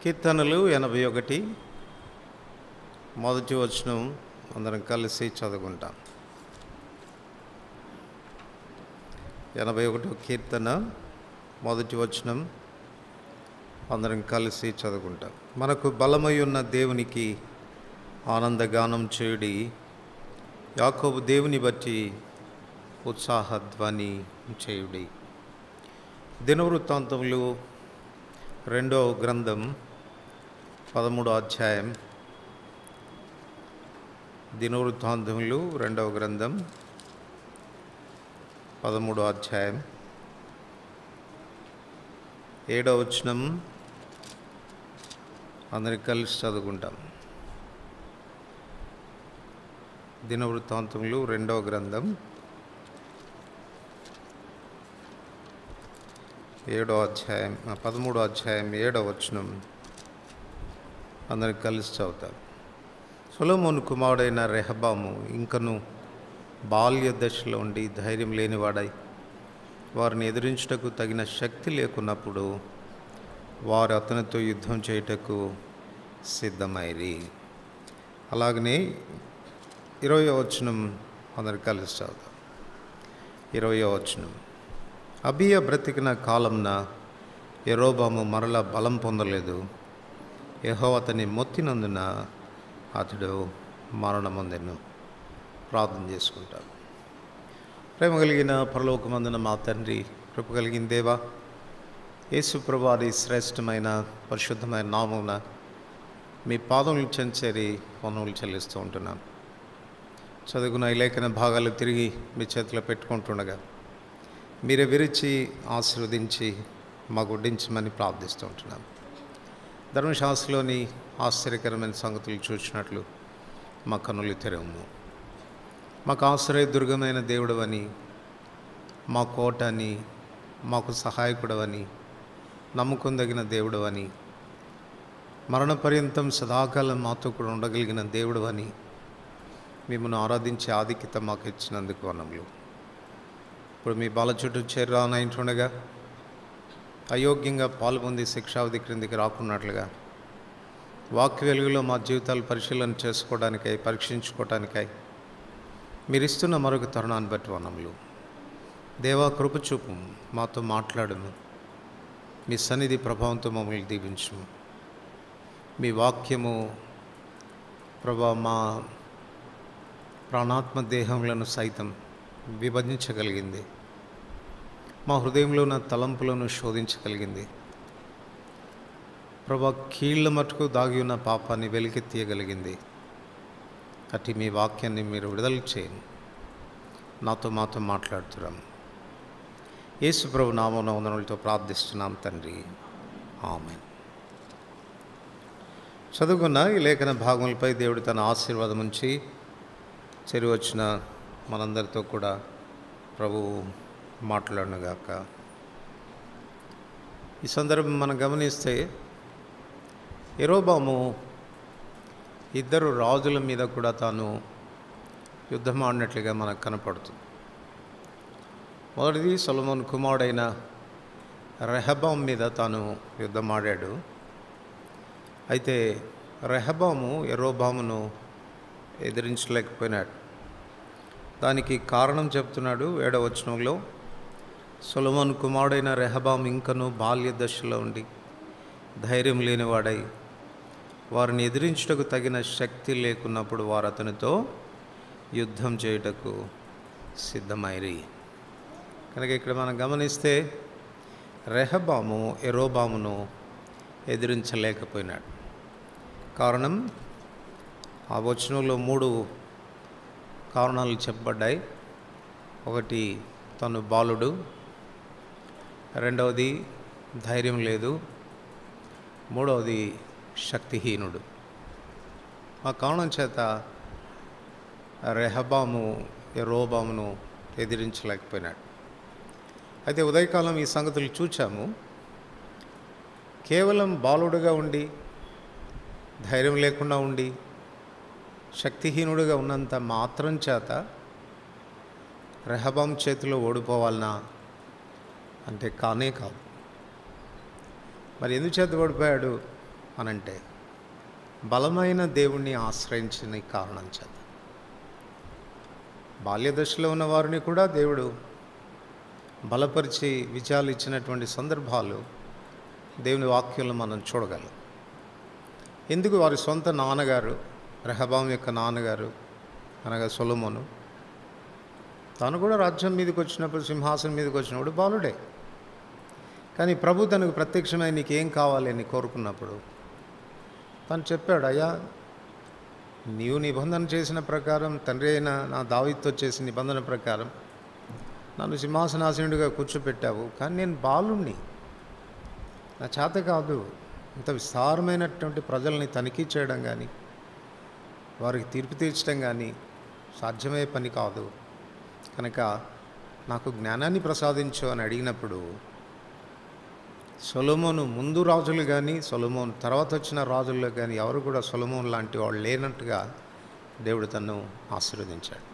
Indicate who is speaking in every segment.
Speaker 1: కీర్తనలు 81 మొదటి వచనం అందరం కలిసి చదువుకుంటాం. 81 కీర్తన మొదటి వచనం అందరం కలిసి చదువుకుంటాం. మనకు బలమై ఉన్న దేవునికి ఆనందగానం చేయుడి, యాకోబు దేవుని బట్టి ఉత్సాహధ్వని చేయుడి. దినవృత్తాంతములు 2వ గ్రంథం 13వ అధ్యాయం. దినవృత్తాంతములు 2వ గ్రంథం 13వ అధ్యాయం 7వ వచనం అందరికి కలిసి చదువుకుంటాం. దినవృత్తాంతములు 2వ గ్రంథం 7వ అధ్యాయం 13వ అధ్యాయం 7వ వచనం అందరికి కలిసి చదువుతాం. సొలొమోను కుమారుడైన రెహబాము ఇంకను బాల్య దశలో ఉండి ధైర్యం లేనివాడై వారిని ఎదిరించుటకు తగిన శక్తి లేకున్నప్పుడు వారు అతనితో యుద్ధం చేయుటకు సిద్ధమైరి. అలాగనే 20వ వచనం అందరికి కలిసి చదువుతాం. 20వ వచనం. అబీయా బ్రతికిన కాలంన యెరోబాము మరల బలం పొందలేదు. యెహోవా అతన్ని మొత్తినందున అతడు మరణమొందెను. ప్రార్థన చేసుకుంటాడు. ప్రేమ కలిగిన పరలోకమందున మా తండ్రి, కృప కలిగిన దేవా, యేసు ప్రభువారి శ్రేష్టమైన పరిశుద్ధమైన నామమున మీ పాదములు చెంచేరి వందనములు చెల్లిస్తూ ఉంటున్నాను. చదువుకున్న ఈ లేఖన భాగాలు తిరిగి మీ చేతిలో పెట్టుకుంటుండగా మీరే విరిచి ఆశీర్వదించి మాకు వడ్డించమని ప్రార్థిస్తూ ఉంటున్నాను. ధర్మశాస్త్రంలోని ఆశ్చర్యకరమైన సంగతులు చూసినట్లు మా కన్నులు తెరవము. మాకు ఆశ్రయదుర్గమైన దేవుడవని, మా కోట అని, మాకు సహాయకుడవని, నమ్ముకొందగిన దేవుడవని, మరణపర్యంతం సదాకాలం మాతో కూడా ఉండగలిగిన దేవుడవని మిమ్మల్ని ఆరాధించే ఆధిక్యత మాకు ఇచ్చినందుకు వందనములు. ఇప్పుడు మీ బాల చుట్టూ చేరానంటుండగా అయోగ్యంగా పాల్పొంది శిక్షావధి క్రిందికి రాకున్నట్లుగా వాక్య వెలుగులో మా జీవితాలు పరిశీలన చేసుకోవడానికై, పరీక్షించుకోవడానికై మీరు ఇస్తున్న మరొక తరుణాన్ని బట్టి వందనములు. దేవా, కృప చూపు, మాతో మాట్లాడును. మీ సన్నిధి ప్రభావంతో మమ్మల్ని దీవించుము. మీ వాక్యము ప్రభా మా ప్రాణాత్మ దేహములను సైతం విభజించగలిగింది. మా హృదయంలో ఉన్న తలంపులను శోధించగలిగింది. ప్రభా, కీళ్ళ మటుకు దాగి ఉన్న పాపాన్ని వెలికి తీయగలిగింది. అట్టి మీ వాక్యాన్ని మీరు విడుదల చేయండి. మాతో మాట్లాడుతున్నాం. యేసు ప్రభు నామమున వందనములతో ప్రార్థిస్తున్నాం తండ్రి, ఆమేన్. చదువుకున్న ఈ లేఖన భాగములపై దేవుడు తన ఆశీర్వాదం ఉంచి చెరి వచ్చిన మనందరితో కూడా ప్రభు మాట్లాడునుగాక. ఈ సందర్భం మనం గమనిస్తే యెరోబాము ఇద్దరు రాజుల మీద కూడా తాను యుద్ధం ఆడినట్లుగా మనకు కనపడుతుంది. మొదటిది సొలొమోను కుమారుడైన రెహబాము మీద తాను యుద్ధం ఆడాడు. అయితే రెహబాము యెరోబామును ఎదిరించలేకపోయినాడు. దానికి కారణం చెప్తున్నాడు 7వ వచనంలో. సొలొమోను కుమారుడైన రెహబాము ఇంకను బాల్య దశలో ఉండి ధైర్యం లేనివాడై వారిని ఎదిరించుటకు తగిన శక్తి లేకున్నప్పుడు వారు అతనితో యుద్ధం చేయుటకు సిద్ధమైరి. కనుక ఇక్కడ మనం గమనిస్తే రెహబాము యెరోబామును ఎదిరించలేకపోయినాడు. కారణం ఆ వచనంలో 3 కారణాలు చెప్పబడ్డాయి. ఒకటి, తను బాలుడు. రెండవది, ధైర్యం లేదు. మూడవది, శక్తిహీనుడు. ఆ కారణం చేత రెహబాము యెరోబామును ఎదిరించలేకపోయినాడు. అయితే ఉదయకాలం ఈ సంగతులు చూచాము. కేవలం బాలుడుగా ఉండి, ధైర్యం లేకుండా ఉండి, శక్తిహీనుడిగా ఉన్నంత మాత్రం చేత రెహబాం చేతిలో ఓడిపోవాలనా అంటే కానే కాదు. మరి ఎందుచేత ఓడిపోయాడు? అనంటే బలమైన దేవుణ్ణి ఆశ్రయించిన కారణం చేత. బాల్యదశలో ఉన్న వారిని కూడా దేవుడు బలపరిచి విజయాలు ఇచ్చినటువంటి సందర్భాలు దేవుని వాక్యంలో మనం చూడగలం. ఎందుకు వారి సొంత నాన్నగారు, రెహబాము యొక్క నాన్నగారు అనగా సొలొమోను, తాను కూడా రాజ్యం మీదకి వచ్చినప్పుడు, సింహాసనం మీదకి వచ్చినప్పుడు బాలుడే. కానీ ప్రభు తనకు ప్రత్యక్షమై నీకేం కావాలి అని కోరుకున్నప్పుడు తను చెప్పాడు, అయ్యా నీవు నిబంధన చేసిన ప్రకారం, తండ్రి అయిన నా దావీదుతో చేసిన నిబంధన ప్రకారం నన్ను సింహాసనాసీనుడిగా కూర్చోపెట్టావు, కానీ నేను బాలుణ్ణి, నా చేత కాదు ఇంత విస్తారమైనటువంటి ప్రజల్ని తనిఖీ చేయడం కానీ వారికి తీర్పు తీర్చడం కానీ సాధ్యమయ్యే పని కాదు, కనుక నాకు జ్ఞానాన్ని ప్రసాదించు అని అడిగినప్పుడు సొలొమోను ముందు రాజులు కానీ సొలొమోను తర్వాత వచ్చిన రాజుల్లో కానీ ఎవరు కూడా సొలొమోను లాంటి వాళ్ళు లేనట్టుగా దేవుడు తన్ను ఆశీర్వదించాడు.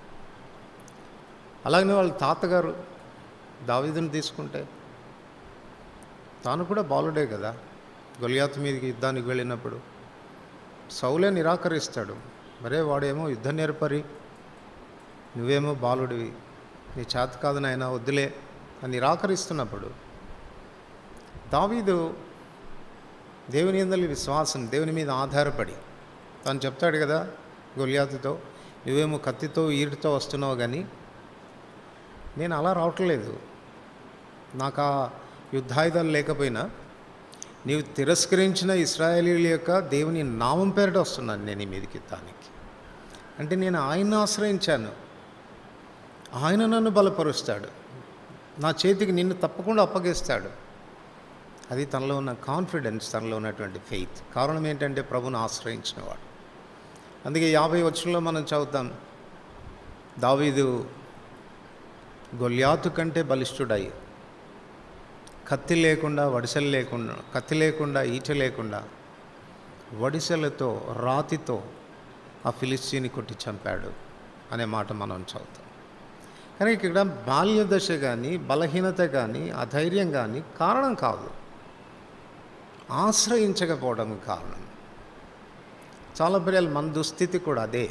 Speaker 1: అలాగనే వాళ్ళ తాతగారు దావీదుని తీసుకుంటే తాను కూడా బాలుడే కదా. గొలియాతు మీదకి యుద్ధానికి వెళ్ళినప్పుడు సౌలే నిరాకరిస్తాడు, మరే వాడేమో యుద్ధ నేర్పరి, నువ్వేమో బాలుడివి, నీ చేత కాదు నాయనా వద్దులే అని నిరాకరిస్తున్నప్పుడు దావీదు దేవుని యందలి విశ్వాసం, దేవుని మీద ఆధారపడి తను చెప్తాడు కదా గొలియాతుతో, నువ్వేమో కత్తితో ఈటుతో వస్తున్నావు కానీ నేను అలా రావట్లేదు, నాకు ఆ యుద్ధాయుధాలు లేకపోయినా నీవు తిరస్కరించిన ఇశ్రాయేలీయుల యొక్క దేవుని నామం పేరిట వస్తున్నాను నేను ఈ మీదకి యుద్ధానికి. అంటే నేను ఆయన్ని ఆశ్రయించాను, ఆయన నన్ను బలపరుస్తాడు, నా చేతికి నిన్ను తప్పకుండా అప్పగిస్తాడు. అది తనలో ఉన్న కాన్ఫిడెన్స్, తనలో ఉన్నటువంటి ఫెయిత్. కారణం ఏంటంటే ప్రభుని ఆశ్రయించినవాడు. అందుకే 50 వచనంలో మనం చదువుతాం, దావీదు గొల్యాతు కంటే బలిష్ఠుడై కత్తి లేకుండా వడిసెలు లేకుండా, కత్తి లేకుండా ఈట లేకుండా వడిసెలతో రాతితో ఆ ఫిలిస్తీని కొట్టి చంపాడు అనే మాట మనం చదువుతాం. కానీ ఇక్కడ బాల్య దశ కానీ బలహీనత కానీ అధైర్యం కానీ కారణం కాదు, ఆశ్రయించకపోవడం కారణం. చాలా ప్రియాలు మన దుస్థితి కూడా అదే.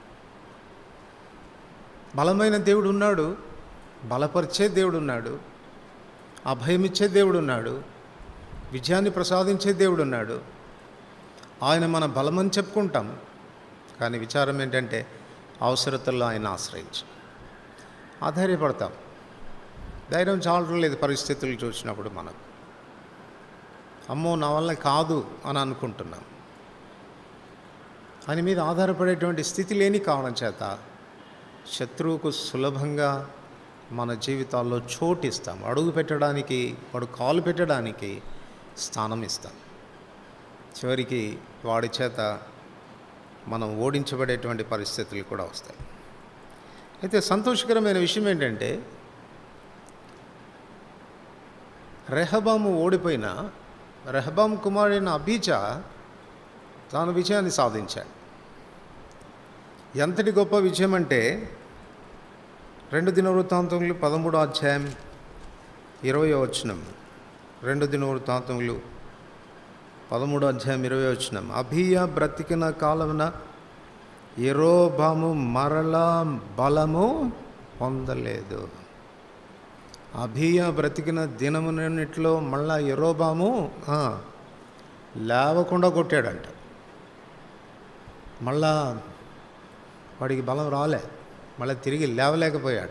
Speaker 1: బలమైన దేవుడు ఉన్నాడు, బలపరిచే దేవుడు ఉన్నాడు, అభయమిచ్చే దేవుడు ఉన్నాడు, విజయాన్ని ప్రసాదించే దేవుడు ఉన్నాడు. ఆయన మన బలమని చెప్పుకుంటాం, కానీ విచారం ఏంటంటే అవసరతల్లో ఆయన ఆశ్రయించు ఆధైర్యపడతాం. ధైర్యం చాలడం లేదు పరిస్థితులు చూసినప్పుడు మనకు, అమ్మో నా వల్ల కాదు అని అనుకుంటున్నాం. ఆయన మీద ఆధారపడేటువంటి స్థితి లేని కారణం చేత శత్రువుకు సులభంగా మన జీవితాల్లో చోటు ఇస్తాం, అడుగు పెట్టడానికి, వాడు కాలు పెట్టడానికి స్థానం ఇస్తాం. చివరికి వాడి చేత మనం ఓడించబడేటువంటి పరిస్థితులు కూడా వస్తాయి. అయితే సంతోషకరమైన విషయం ఏంటంటే రెహబాము ఓడిపోయినా రెహబాము కుమారుడైన అబీజా తాను విజయాన్ని సాధించాడు. ఎంతటి గొప్ప విజయం అంటే 2 దినవృత్తాంతములు 13వ అధ్యాయం 20వ వచనం. 2 దినవృత్తాంతములు 13వ అధ్యాయం 20వ వచనం. అబీయా బ్రతికిన కాలమున యెరోబాము మరలా బలము పొందలేదు. అబీయా బ్రతికిన దినములన్నిటిలో మళ్ళా యెరోబాము లేవకుండా కొట్టాడంట. మళ్ళా వాడికి బలం రాలే, మళ్ళీ తిరిగి లేవలేకపోయాడు.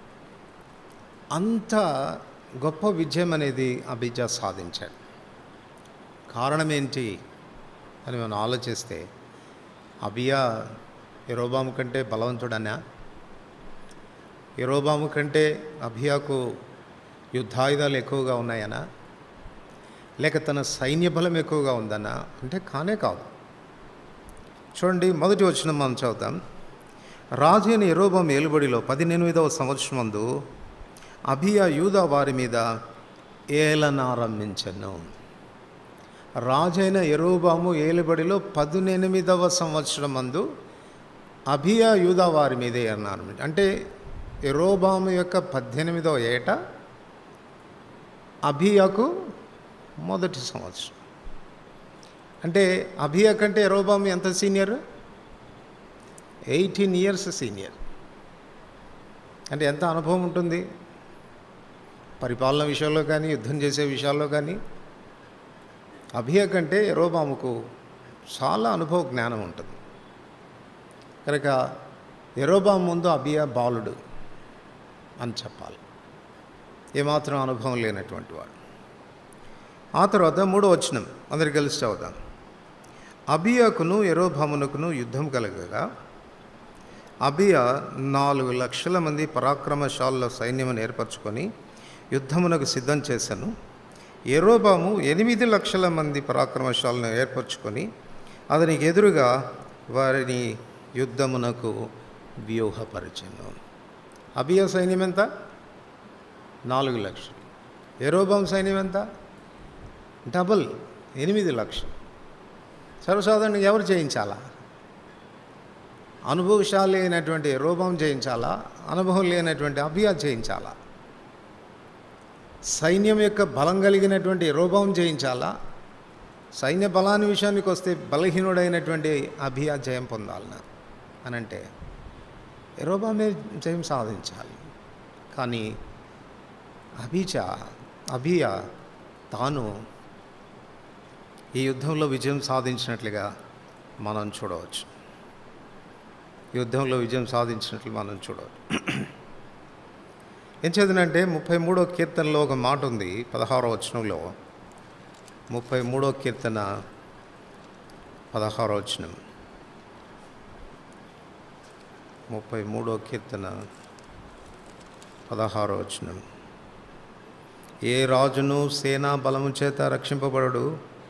Speaker 1: అంత గొప్ప విజయం అనేది అబీజా సాధించాడు. కారణం ఏంటి అని మనం ఆలోచిస్తే, అబీయా యెరోబాము కంటే బలవంతుడనా? యెరోబాము కంటే అబీయాకు యుద్ధాయుధాలు ఎక్కువగా ఉన్నాయనా? లేక తన సైన్య బలం ఎక్కువగా ఉందనా? అంటే కానే కాదు. చూడండి, మొదటి వచనం మనం చదువుతాం. రాజు అయిన యెరోబాము ఏలుబడిలో 18వ సంవత్సరమందు అబీయా యూదా వారి మీద ఏలనారంభించెను. రాజైన యెరోబాము ఏలుబడిలో 18వ సంవత్సరమందు అబీయా యూదా వారి మీద ఏలనారంభించు. అంటే యెరోబాము యొక్క 18వ ఏట అబీయాకు మొదటి సంవత్సరం. అంటే అబియా కంటే యెరోబాము ఎంత సీనియర్? 18 years senior. అంటే ఎంత అనుభవం ఉంటుంది పరిపాలన విషయంలో కానీ, యుద్ధం చేసే విషయాల్లో కానీ. అబియా కంటే యెరోబాముకు చాలా అనుభవ జ్ఞానం ఉంటుంది. కనుక యెరోబాము ముందు అబియా బాలుడు అని చెప్పాలి, ఏమాత్రం అనుభవం లేనటువంటి వాడు. ఆ తర్వాత 3వ వచనం అందరికి కలిసి చదువుదాం. అబియాకును యెరోబామునకును యుద్ధం కలగగా అబియా 4 లక్షల మంది పరాక్రమశాలుల సైన్యమును ఏర్పరచుకొని యుద్ధమునకు సిద్ధం చేశాను. యెరోబాము 8 లక్షల మంది పరాక్రమశాలను ఏర్పరచుకొని అతనికి ఎదురుగా వారిని యుద్ధమునకు వ్యూహపరిచెను. అబియా సైన్యం ఎంత? 4 లక్షలు. యెరోబాము సైన్యం ఎంత? డబల్, 8 లక్షలు. సర్వసాధారణంగా ఎవరు జయించాలా? అనుభవశాలి అయినటువంటి యెరోబాము జయించాలా? అనుభవం లేనటువంటి అబియా జయించాలా? సైన్యం యొక్క బలం కలిగినటువంటి యెరోబాము జయించాలా? సైన్య బలాన్ని విషయానికి వస్తే బలహీనుడైనటువంటి అబియా జయం పొందాలనా అని అంటే యెరోబామే జయం సాధించాలి. కానీ అబియా తాను ఈ యుద్ధంలో విజయం సాధించినట్లుగా మనం చూడవచ్చు. యుద్ధంలో విజయం సాధించినట్లు మనం చూడవచ్చు. ఏం చదివినంటే 33వ కీర్తనలో ఒక మాట ఉంది, 16వ వచనంలో. 33వ కీర్తన 16వ వచనం. 33వ కీర్తన 16వ వచనం. ఏ రాజును సేనా బలము చేత రక్షింపబడడు,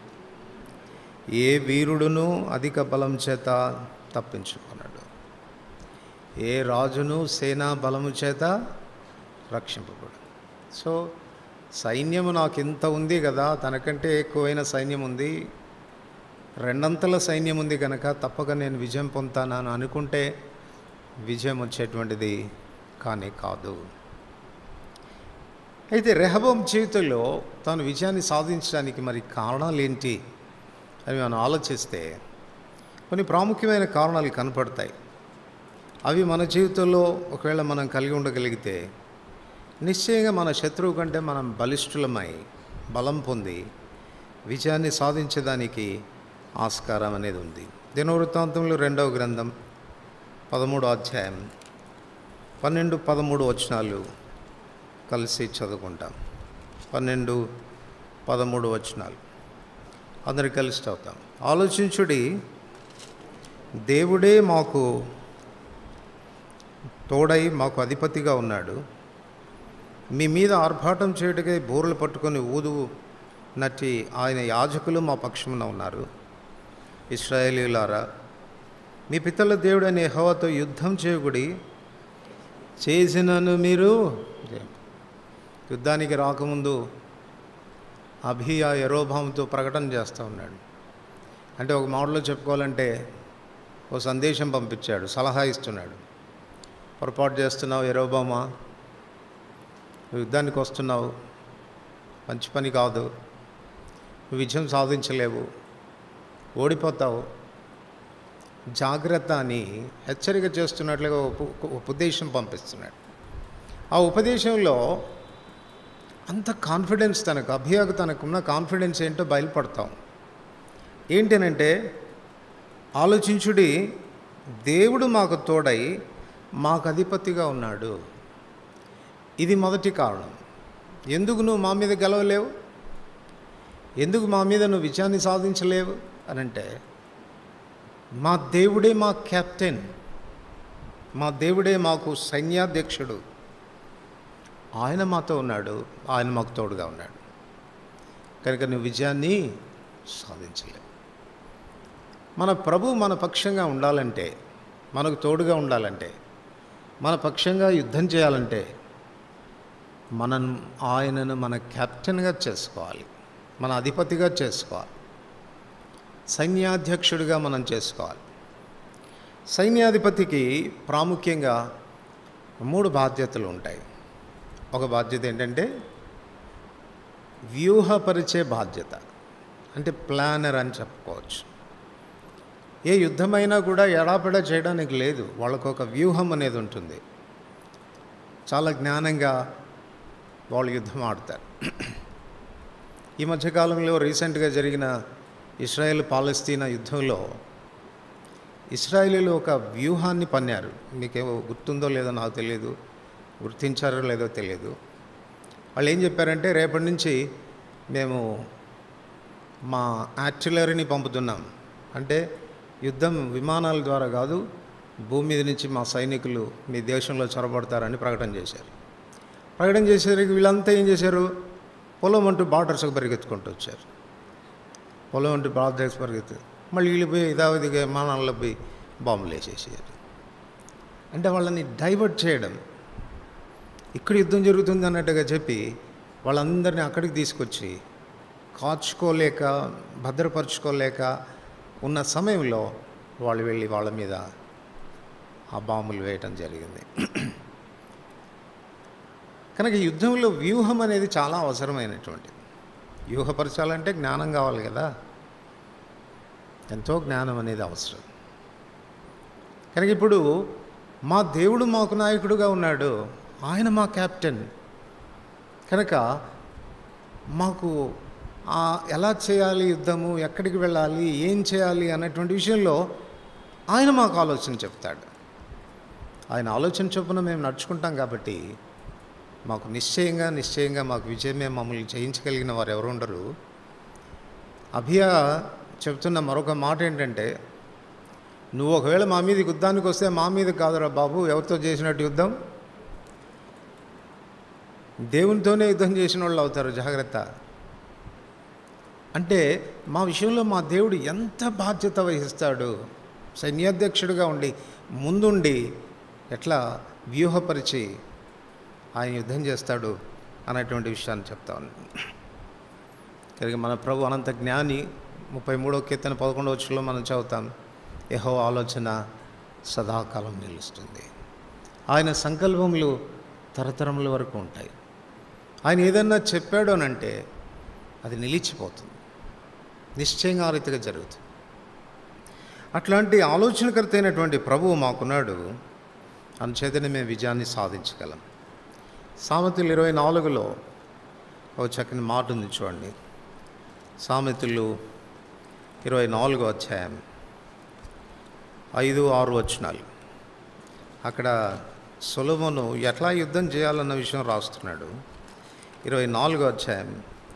Speaker 1: ఏ వీరుడును అధిక బలం చేత తప్పించుకున్నాడు. ఏ రాజును సేనా బలము చేత రక్షింపబడు. సో సైన్యము నాకు ఇంత ఉంది కదా, తనకంటే ఎక్కువైన సైన్యం ఉంది, 2 అంతల సైన్యం ఉంది కనుక తప్పక నేను విజయం పొందుతానని అనుకుంటే విజయం వచ్చేటువంటిది కానీ కాదు. అయితే రెహబాము జీవితంలో తాను విజయాన్ని సాధించడానికి మరి కారణాలు ఏంటి అని మనం ఆలోచిస్తే కొన్ని ప్రాముఖ్యమైన కారణాలు కనపడతాయి. అవి మన జీవితంలో ఒకవేళ మనం కలిగి ఉండగలిగితే నిశ్చయంగా మన శత్రువు కంటే మనం బలిష్ఠులమై బలం పొంది విజయాన్ని సాధించడానికి ఆస్కారం అనేది ఉంది. దినవృత్తాంతంలో 2వ గ్రంథం 13వ అధ్యాయం 12, 13 వచనాలు కలిసి చదువుకుంటాం. 12, 13 వచనాలు అందరు కలిసి చదువుతాం. ఆలోచించుడి, దేవుడే మాకు తోడై మాకు అధిపతిగా ఉన్నాడు. మీ మీద ఆర్భాటం చేయుటకై బూరలు పట్టుకొని ఊదు నట్టి ఆయన యాజకులు మా పక్షమున ఉన్నారు. ఇశ్రాయేలీయులారా, మీ పితరుల దేవుడైన యెహోవాతో యుద్ధం చేయకుడి, చేసినను మీరు. యుద్ధానికి రాకముందు అబియా యెరోబాముతో ప్రకటన చేస్తూ ఉన్నాడు. అంటే ఒక మాటలో చెప్పుకోవాలంటే ఓ సందేశం పంపించాడు, సలహా ఇస్తున్నాడు. పొరపాటు చేస్తున్నావు యెరోబామా, నువ్వు యుద్ధానికి వస్తున్నావు, మంచి పని కాదు, నువ్వు విజయం సాధించలేవు, ఓడిపోతావు, జాగ్రత్త అని హెచ్చరిక చేస్తున్నట్లుగా ఉపదేశం పంపిస్తున్నాడు. ఆ ఉపదేశంలో అంత కాన్ఫిడెన్స్ అబియాకు తనకున్న కాన్ఫిడెన్స్ ఏంటో బయలుపడతాం. ఏంటనంటే, ఆలోచించుడి, దేవుడు మాకు తోడై మాకు అధిపతిగా ఉన్నాడు. ఇది మొదటి కారణం. ఎందుకు నువ్వు మా మీద గెలవలేవు, ఎందుకు మా మీద నువ్వు విజయాన్ని సాధించలేవు అని అంటే, మా దేవుడే మా కెప్టెన్, మా దేవుడే మాకు సైన్యాధ్యక్షుడు, ఆయన మాతో ఉన్నాడు, ఆయన మాకు తోడుగా ఉన్నాడు కనుక నువ్వు విజయాన్ని సాధించలేవు. మన ప్రభు మన పక్షంగా ఉండాలంటే, మనకు తోడుగా ఉండాలంటే, మన పక్షంగా యుద్ధం చేయాలంటే మనం ఆయనను మన కెప్టెన్గా చేసుకోవాలి, మన అధిపతిగా చేసుకోవాలి, సైన్యాధ్యక్షుడిగా మనం చేసుకోవాలి. సైన్యాధిపతికి ప్రాముఖ్యంగా 3 బాధ్యతలు ఉంటాయి. ఒక బాధ్యత ఏంటంటే వ్యూహపరిచే బాధ్యత, అంటే ప్లానర్ అని చెప్పుకోవచ్చు. ఏ యుద్ధమైనా కూడా ఎడాపెడా చేయడానికి లేదు, వాళ్ళకు ఒక వ్యూహం అనేది ఉంటుంది. చాలా జ్ఞానంగా వాళ్ళు యుద్ధం ఆడతారు. ఈ మధ్యకాలంలో రీసెంట్గా జరిగిన ఇజ్రాయెల్ పాలస్తీనా యుద్ధంలో ఇజ్రాయేలీలు ఒక వ్యూహాన్ని పన్నారు. మీకేమో గుర్తుందో లేదో నాకు తెలియదు, గుర్తించారో లేదో తెలియదు. వాళ్ళు ఏం చెప్పారంటే, రేపటి నుంచి మేము మా ఆర్టిలరీని పంపుతున్నాం, అంటే యుద్ధం విమానాల ద్వారా కాదు, భూమి మీద నుంచి మా సైనికులు మీ దేశంలో చొరబడతారని ప్రకటన చేశారు. ప్రకటన చేసేసరికి వీళ్ళంతా ఏం చేశారు, పొలం అంటూ బార్డర్స్కి పరిగెత్తుకుంటూ వచ్చారు. పొలం అంటూ బార్డర్స్ పరిగెత్తు, మళ్ళీ వీళ్ళు పోయి ఇదావిదిగా విమానాల్లో పోయి బాంబులు వేసేసారు. అంటే వాళ్ళని డైవర్ట్ చేయడం, ఇక్కడ యుద్ధం జరుగుతుంది అన్నట్టుగా చెప్పి వాళ్ళందరినీ అక్కడికి తీసుకొచ్చి కాచుకోలేక భద్రపరచుకోలేక ఉన్న సమయంలో వాళ్ళు వెళ్ళి వాళ్ళ మీద ఆ బాంబులు వేయటం జరిగింది. కనుక యుద్ధంలో వ్యూహం అనేది చాలా అవసరమైనటువంటిది. వ్యూహపరచాలంటే జ్ఞానం కావాలి కదా, ఎంతో జ్ఞానం అనేది అవసరం. కనుక ఇప్పుడు మా దేవుడు మాకు నాయకుడుగా ఉన్నాడు, ఆయన మా కెప్టెన్. కనుక మాకు ఎలా చేయాలి యుద్ధము, ఎక్కడికి వెళ్ళాలి, ఏం చేయాలి అన్నటువంటి విషయంలో ఆయన మాకు ఆలోచన చెప్తాడు. ఆయన ఆలోచన చొప్పున మేము నడుచుకుంటాం కాబట్టి మాకు నిశ్చయంగా మాకు విజయమే మమ్మల్ని జయించగలిగిన వారు ఎవరు ఉండరు. అభియా చెప్తున్న మరొక మాట ఏంటంటే, నువ్వు ఒకవేళ మా మీద యుద్ధానికి వస్తే మా మీద కాదురా బాబు, ఎవరితో చేసినట్టు యుద్ధం, దేవునితోనే యుద్ధం చేసిన వాళ్ళు అవుతారు, జాగ్రత్త. అంటే మా విషయంలో మా దేవుడు ఎంత బాధ్యత వహిస్తాడు, సైన్యాధ్యక్షుడిగా ఉండి ముందుండి ఎట్లా వ్యూహపరిచి ఆయన యుద్ధం చేస్తాడు అనేటువంటి విషయాన్ని చెప్తా ఉన్నాను. కనుక మన ప్రభు అనంత జ్ఞాని. 33వ కీర్తన 11వ వచనంలో మనం చదువుతాం, యెహోవా ఆలోచన సదాకాలం నిలుస్తుంది, ఆయన సంకల్పములు తరతరముల వరకు ఉంటాయి. ఆయన ఏదన్నా చెప్పాడు అనంటే అది నిలిచిపోతుంది, నిశ్చయంగా ఆ రీతిగా జరుగుతుంది. అట్లాంటి ఆలోచనకర్త అయినటువంటి ప్రభువు మాకున్నాడు, అందుచేతనే మేము విజయాన్ని సాధించగలం. సామెతలు 24లో ఒక చక్కని మాట ఉంది చూడండి. సామెతలు 24వ అధ్యాయం 5-6 వచనాలు. అక్కడ సొలొమోను ఎట్లా యుద్ధం చేయాలన్న విషయం రాస్తున్నాడు. 24వ అధ్యాయం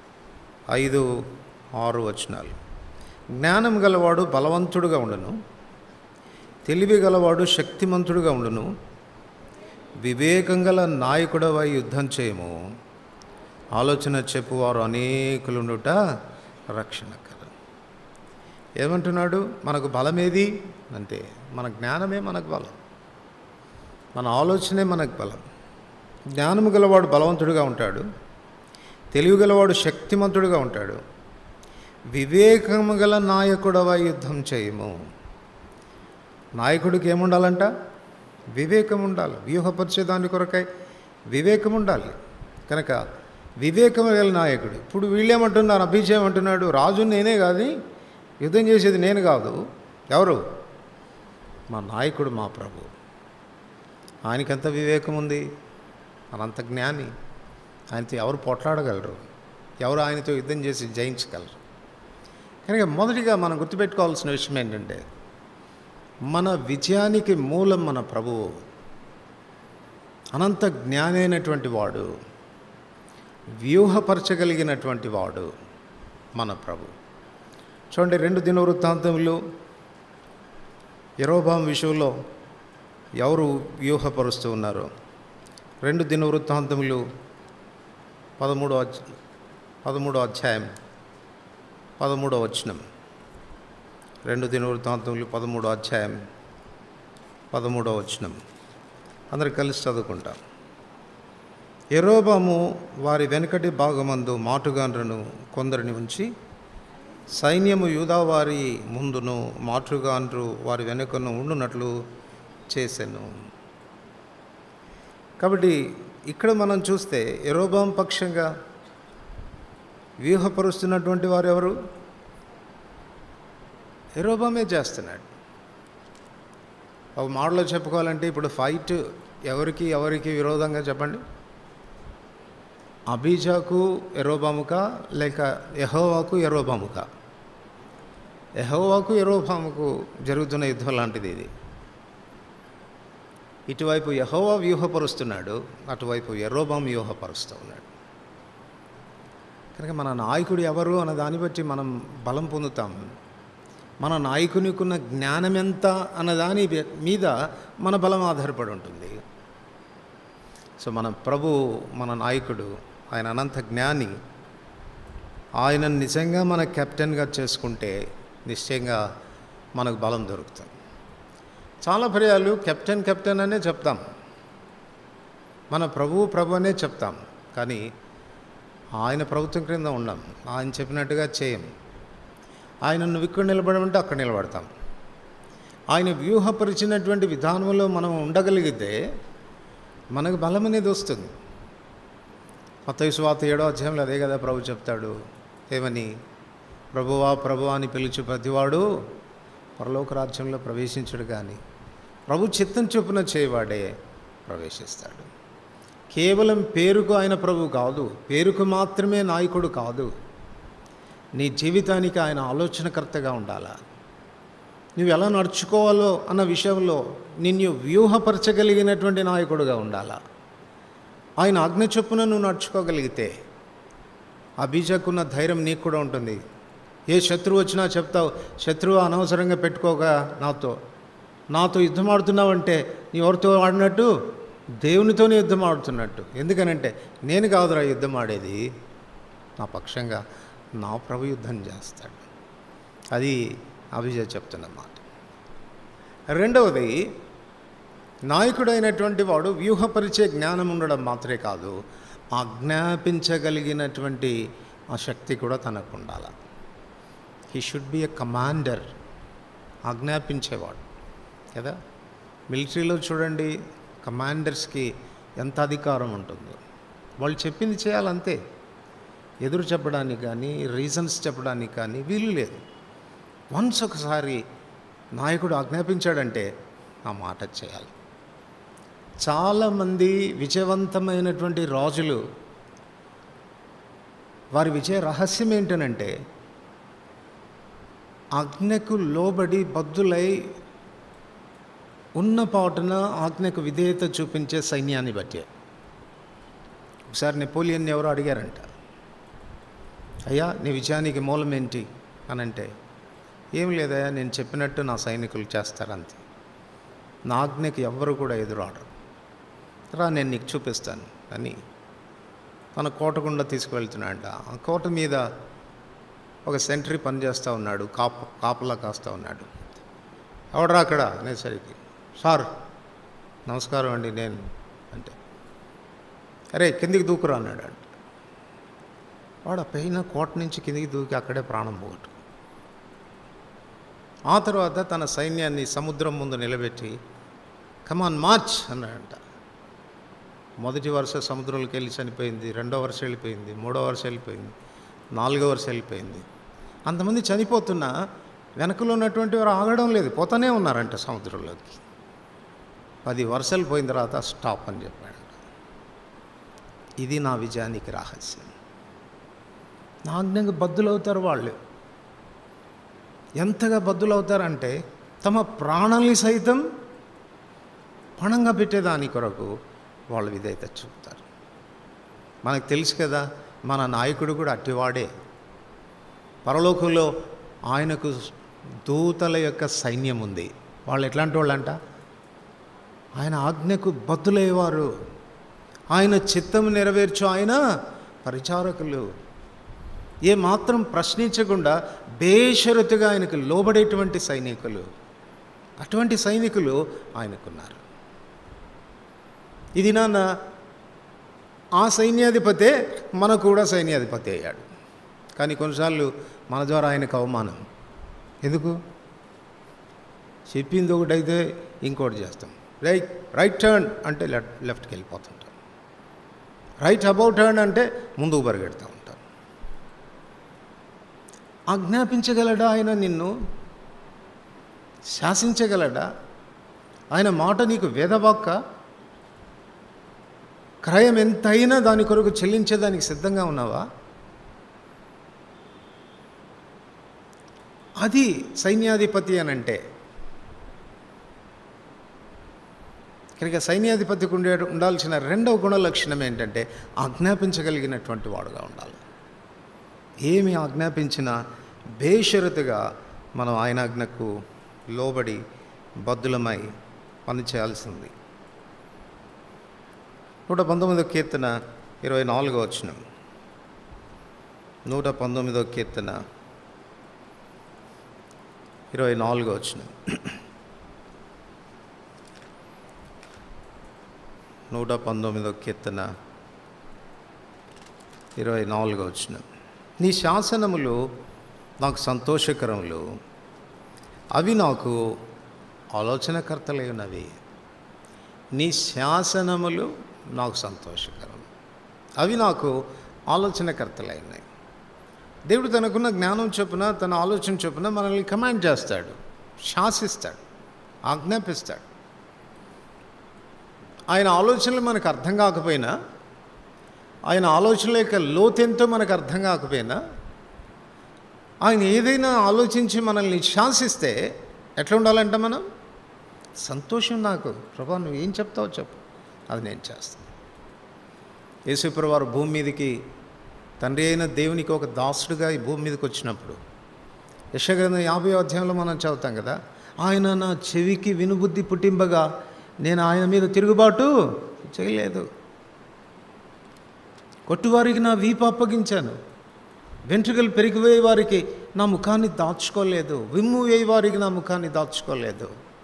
Speaker 1: 5-6 వచనాలు. జ్ఞానం గలవాడు బలవంతుడుగా ఉండును, తెలివి గలవాడు శక్తిమంతుడుగా ఉండును, వివేకం గల నాయకుడవై యుద్ధం చేయము, ఆలోచన చెప్పువారు అనేకులుండుట రక్షణకరం. ఏమంటున్నాడు, మనకు బలమేది అంటే మన జ్ఞానమే మనకు బలం, మన ఆలోచనే మనకు బలం. జ్ఞానము గలవాడు బలవంతుడిగా ఉంటాడు, తెలివి గలవాడు శక్తిమంతుడిగా ఉంటాడు, వివేకము గల నాయకుడవై యుద్ధం చేయము. నాయకుడికి ఏముండాలంట, వివేకం ఉండాలి. వ్యూహపరిచే దాని కొరకై వివేకం ఉండాలి. కనుక వివేకం గల నాయకుడు. ఇప్పుడు వీళ్ళేమంటున్నారు, అభిజయం అంటున్నాడు, రాజు నేనే కాదు, యుద్ధం చేసేది నేను కాదు, ఎవరు, మా నాయకుడు మా ప్రభు. ఆయనకెంత వివేకం ఉంది, అనంత జ్ఞాని. ఆయనతో ఎవరు పోట్లాడగలరు, ఎవరు ఆయనతో యుద్ధం చేసి జయించగలరు. కనుక మొదటిగా మనం గుర్తుపెట్టుకోవాల్సిన విషయం ఏంటంటే, మన విజయానికి మూలం మన ప్రభువు. అనంత జ్ఞాని అయినటువంటి వాడు, వ్యూహపరచగలిగినటువంటి వాడు మన ప్రభు. చూడండి, 2 దినవృత్తాంతములు యెరోబాము విషయంలో ఎవరు వ్యూహపరుస్తూ ఉన్నారో. 2 దినవృత్తాంతములు 13వ అధ్యాయం 13వ వచనం. 2 దినవృత్తాంతములు 13వ అధ్యాయం 13వ వచనం. అందరు కలిసి చదువుకుంటాం. యెరోబాము వారి వెనుకటి భాగమందు మాటుగాండ్రను కొందరిని ఉంచి, సైన్యము యూదా వారి ముందును మాటుగాండ్రు వారి వెనుకను ఉండునట్లు చేసెను. కాబట్టి ఇక్కడ మనం చూస్తే యెరోబాము పక్షంగా వ్యూహపరుస్తున్నటువంటి వారు ఎవరు, యెరోబామే చేస్తున్నాడు. ఒక మాటలో చెప్పుకోవాలంటే ఇప్పుడు ఫైట్ ఎవరికి విరోధంగా చెప్పండి? అబీజాకు యెరోబాముకా లేక యెహోవాకు యెరోబాముకా? యెహోవాకు యెరోబాముకు జరుగుతున్న యుద్ధం లాంటిది ఇది. ఇటువైపు యెహోవా వ్యూహపరుస్తున్నాడు, అటువైపు యెరోబాము వ్యూహపరుస్తూ ఉన్నాడు. కనుక మన నాయకుడు ఎవరు అన్న దాన్ని బట్టి మనం బలం పొందుతాం. మన నాయకునికున్న జ్ఞానం ఎంత అన్న దాని మీద మన బలం ఆధారపడి ఉంటుంది. సో మన ప్రభు, మన నాయకుడు, ఆయన అనంత జ్ఞాని. ఆయన నిజంగా మన కెప్టెన్గా చేసుకుంటే నిశ్చయంగా మనకు బలం దొరుకుతుంది. చాలా పర్యాలు కెప్టెన్ అనే చెప్తాం, మన ప్రభు అనే చెప్తాం, కానీ ఆయన ప్రభుత్వం క్రింద ఉండం, ఆయన చెప్పినట్టుగా చేయం. ఆయన నువ్వు ఇక్కడ నిలబడమంటే అక్కడ నిలబడతాం. ఆయన వ్యూహపరిచినటువంటి విధానంలో మనం ఉండగలిగితే మనకు బలం అనేది వస్తుంది. మత్తయి సువార్త 7వ అధ్యాయంలో అదే కదా ప్రభు చెప్తాడు. ఏమని? ప్రభువా అని పిలిచి ప్రతివాడు పరలోక రాజ్యంలో ప్రవేశించడు, కానీ ప్రభు చిత్తం చొప్పున చేయవాడే ప్రవేశిస్తాడు. కేవలం పేరుకు ఆయన ప్రభు కాదు, పేరుకు మాత్రమే నాయకుడు కాదు. నీ జీవితానికి ఆయన ఆలోచనకర్తగా ఉండాలా. నువ్వు ఎలా నడుచుకోవాలో అన్న విషయంలో నిన్ను వ్యూహపరచగలిగినటువంటి నాయకుడుగా ఉండాలా. ఆయన ఆజ్ఞ చొప్పున నువ్వు నడుచుకోగలిగితే అబీజాకున్న ధైర్యం నీకు కూడా ఉంటుంది. ఏ శత్రువు వచ్చినా చెప్తావు, శత్రువు అనవసరంగా పెట్టుకోగా నాతో యుద్ధం ఆడుతున్నావంటే నీ ఎవరితో ఆడినట్టు? దేవునితోనే యుద్ధం ఆడుతున్నట్టు. ఎందుకనంటే నేను కాదురా యుద్ధం ఆడేది, నా పక్షంగా నా ప్రభు యుద్ధం చేస్తాడు. అది అబీజా చెప్తున్నమాట. రెండవది, నాయకుడైనటువంటి వాడు వ్యూహపరిచే జ్ఞానం ఉండడం మాత్రమే కాదు, ఆజ్ఞాపించగలిగినటువంటి ఆ శక్తి కూడా తనకు ఉండాలి. He should be a commander, ఆజ్ఞాపించేవాడు కదా. మిలిటరీలో చూడండి, కమాండర్స్కి ఎంత అధికారం ఉంటుందో. వాళ్ళు చెప్పింది చేయాలంతే, ఎదురు చెప్పడానికి కానీ రీజన్స్ చెప్పడానికి కానీ వీలు లేదు. వన్స్ ఒకసారి నాయకుడు ఆజ్ఞాపించాడంటే ఆ మాట చేయాలి. చాలామంది విజయవంతమైనటువంటి రాజులు, వారి విజయ రహస్యం ఏంటనంటే ఆజ్ఞకు లోబడి బద్దులై ఉన్న పాటున ఆజ్ఞకు విధేయత చూపించే సైన్యాన్ని బట్టే. ఒకసారి నెపోలియన్ ఎవరో అడిగారంట, అయ్యా నీ విజయానికి మూలం ఏంటి అని అంటే, ఏం లేదయ్యా, నేను చెప్పినట్టు నా సైనికులు చేస్తారంతే, నా ఆజ్ఞకి ఎవ్వరు కూడా ఎదురాడరు, రా నేను నీకు చూపిస్తాను అని తన కోట గుండా తీసుకువెళ్తున్నాడంట. ఆ కోట మీద ఒక సెంట్రీ పనిచేస్తూ ఉన్నాడు, కాపలా కాస్తూ ఉన్నాడు. ఎవడరా అక్కడ అనేసరికి, సార్ నమస్కారం అండి నేను అంటే, అరే కిందికి దూకురా అన్నాడు. అంటే వాడు పైన కోట నుంచి కిందికి దూకి అక్కడే ప్రాణం పోగొట్టు. ఆ తర్వాత తన సైన్యాన్ని సముద్రం ముందు నిలబెట్టి కమాన్ మార్చ్ అన్నాడంట. మొదటి వరుస సముద్రంలోకి వెళ్ళి చనిపోయింది, రెండో వరుస వెళ్ళిపోయింది, మూడో వరుస వెళ్ళిపోయింది, నాలుగో వరుస వెళ్ళిపోయింది. అంతమంది చనిపోతున్నా వెనకలో ఉన్నటువంటి వారు ఆగడం లేదు, పోతానే ఉన్నారంట సముద్రంలోకి. 10 వరుసలు పోయిన తర్వాత స్టాప్ అని చెప్పాడంట. ఇది నా విజయానికి రహస్యం. నా ఆజ్ఞకు బద్దులవుతారు వాళ్ళు. ఎంతగా బద్దులవుతారంటే తమ ప్రాణాలని సైతం పణంగా పెట్టేదాని కొరకు వాళ్ళు విధేయత చూపుతారు. మనకు తెలుసు కదా, మన నాయకుడు కూడా అట్టివాడే. పరలోకంలో ఆయనకు దూతల యొక్క సైన్యం ఉంది. వాళ్ళు ఎట్లాంటి వాళ్ళంట? ఆయన ఆజ్ఞకు బద్దులయ్యేవారు, ఆయన చిత్తం నెరవేర్చు ఆయన పరిచారకులు. ఏ మాత్రం ప్రశ్నించకుండా బేషరతుగా ఆయనకు లోబడేటువంటి సైనికులు. అటువంటి సైనికులు ఆయనకున్నారు. ఇది నాన్న ఆ సైన్యాధిపతే మనకు కూడా సైన్యాధిపతి అయ్యాడు. కానీ కొన్నిసార్లు మన ద్వారా ఆయనకు అవమానం. ఎందుకు? చెప్పింది ఒకటైతే ఇంకోటి చేస్తాం. రైట్ టర్న్ అంటే లెఫ్ట్కి వెళ్ళిపోతుంటాం, రైట్ అబౌట్ టర్న్ అంటే ముందుకు పరిగెడుతూ ఉంటాం. ఆజ్ఞాపించగలడా ఆయన నిన్ను? శాసించగలడా? ఆయన మాట నీకు వేదవాక్క? క్రయం ఎంతైనా దాని కొరకు చెల్లించేదానికి సిద్ధంగా ఉన్నావా? అది సైన్యాధిపతి అని అంటే. కనుక సైన్యాధిపతికి ఉండాల్సిన రెండవ గుణ లక్షణం ఏంటంటే ఆజ్ఞాపించగలిగినటువంటి వాడుగా ఉండాలి. ఏమి ఆజ్ఞాపించినా బేషరతుగా మనం ఆయన ఆజ్ఞకు లోబడి బద్దులమై పనిచేయాల్సింది. 119వ కీర్తన 24వ వచనం. 119వ కీర్తన 24వ వచనం. 119వ కీర్తన 24వ వచనం. నీ శాసనములు నాకు సంతోషకరములు, అవి నాకు ఆలోచనకర్తలై ఉన్నవి. నీ శాసనములు నాకు సంతోషకరం, అవి నాకు ఆలోచనకర్తలై ఉన్నాయి. దేవుడు తనకున్న జ్ఞానం చొప్పున, తన ఆలోచన చొప్పున మనల్ని కమాండ్ చేస్తాడు, శాసిస్తాడు, ఆజ్ఞాపిస్తాడు. ఆయన ఆలోచనలు మనకు అర్థం కాకపోయినా, ఆయన ఆలోచనల యొక్క లోతెంతో మనకు అర్థం కాకపోయినా, ఆయన ఏదైనా ఆలోచించి మనల్ని శాసిస్తే ఎట్లా ఉండాలంట మనం? సంతోషం. నాకు ప్రభా నువ్వు ఏం చెప్తావో చెప్పు, అది నేను చేస్తాను. యేసుప్రభువు వారు భూమి మీదకి, తండ్రి అయిన దేవునికి ఒక దాసుడుగా ఈ భూమి మీదకి వచ్చినప్పుడు, యెషయా గ్రంథం 50వ అధ్యాయంలో మనం చదువుతాం కదా, ఆయన నా చెవికి వినుబుద్ధి పుట్టింపగా నేను ఆయన మీద తిరుగుబాటు చేయలేదు. కొట్టువారికి నా వీపు అప్పగించాను, వెంట్రుకలు పెరిగిపోయే వారికి నా ముఖాన్ని దాచుకోలేదు, విమ్ము వేయ వారికి నా ముఖాన్ని దాచుకోలేదు.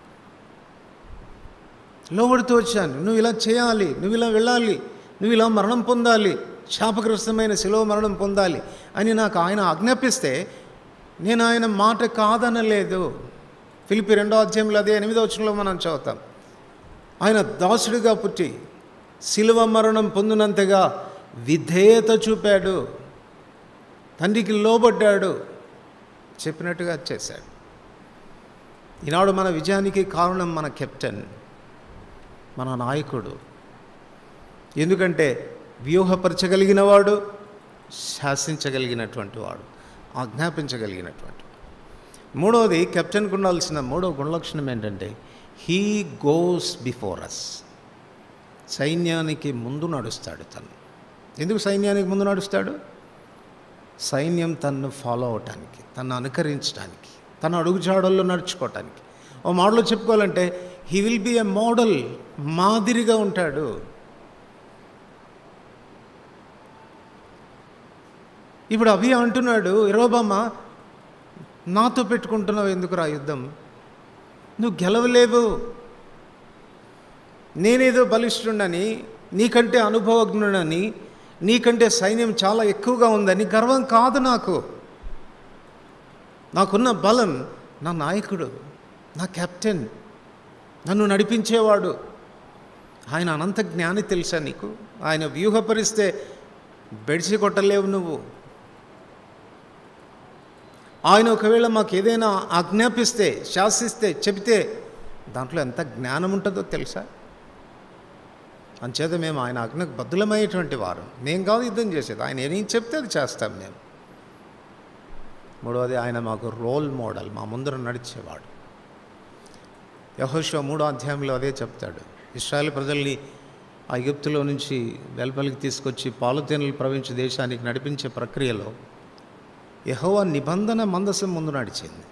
Speaker 1: లోబడుతూ వచ్చాను, నువ్వు ఇలా చేయాలి, నువ్వు ఇలా వెళ్ళాలి, నువ్వు ఇలా మరణం పొందాలి, శాపగ్రస్తమైన శిలువ మరణం పొందాలి అని నాకు ఆయన ఆజ్ఞాపిస్తే నేను ఆయన మాట కాదనలేదు. ఫిలిప్పీ 2వ అధ్యాయంలో అదే 8వ వచనంలో మనం చదువుతాం. ఆయన దాసుడిగా పుట్టి శిలువ మరణం పొందినంతగా విధేయత చూపాడు, తండ్రికి లోబడ్డాడు, చెప్పినట్టుగా చేశాడు. ఈనాడు మన విజయానికి కారణం మన కెప్టెన్, మన నాయకుడు. ఎందుకంటే వ్యూహపరచగలిగిన వాడు, శాసించగలిగినటువంటి వాడు, ఆజ్ఞాపించగలిగినటువంటి. మూడవది, కెప్టెన్కు ఉండాల్సిన మూడవ గుణలక్షణం ఏంటంటే హీ గోస్ బిఫోర్ అస్. సైన్యానికి ముందు నడుస్తాడు తను. ఎందుకు సైన్యానికి ముందు నడుస్తాడు? సైన్యం తన్ను ఫాలో అవటానికి, తన్ను అనుకరించడానికి, తన అడుగుజాడల్లో నడుచుకోవటానికి. ఓ మోడల్లో చెప్పుకోవాలంటే he will be a model, మాదిరిగా ఉంటాడు. ఇప్పుడు అభి అంటున్నాడు, యెరోబామ నాతో పెట్టుకుంటున్నావు ఎందుకురా యుద్ధం, నువ్వు గెలవలేవు, నేనేదో బలిష్ఠుడని, నీకంటే అనుభవజ్ఞుడని, నీకంటే సైన్యం చాలా ఎక్కువగా ఉందని గర్వం కాదు నాకు. నాకున్న బలం నా నాయకుడు, నా కెప్టెన్, నన్ను నడిపించేవాడు. ఆయన అనంత జ్ఞాని తెలుసా నీకు? ఆయన వ్యూహపరిస్తే బెడిసి కొట్టలేవు నువ్వు. ఆయన ఒకవేళ మాకు ఏదైనా ఆజ్ఞాపిస్తే, శాసిస్తే, చెబితే దాంట్లో ఎంత జ్ఞానం ఉంటుందో తెలుసా? అంచేత మేము ఆయన ఆజ్ఞకు బద్దులమయ్యేటువంటి వారు. మేము కాదు యుద్ధం చేసేది, ఆయన ఏం చెప్తే అది చేస్తాం మేము. మూడవది, ఆయన మాకు రోల్ మోడల్, మా ముందర నడిచేవాడు. యెహోషువ 3వ అధ్యాయంలో అదే చెప్తాడు. ఇశ్రాయేలు ప్రజల్ని ఆ ఐగుప్తులో నుంచి వెలుపలికి తీసుకొచ్చి పాలుతేనెలు ప్రవహించే దేశానికి నడిపించే ప్రక్రియలో యెహోవా నిబంధన మందసం ముందు నడిచింది.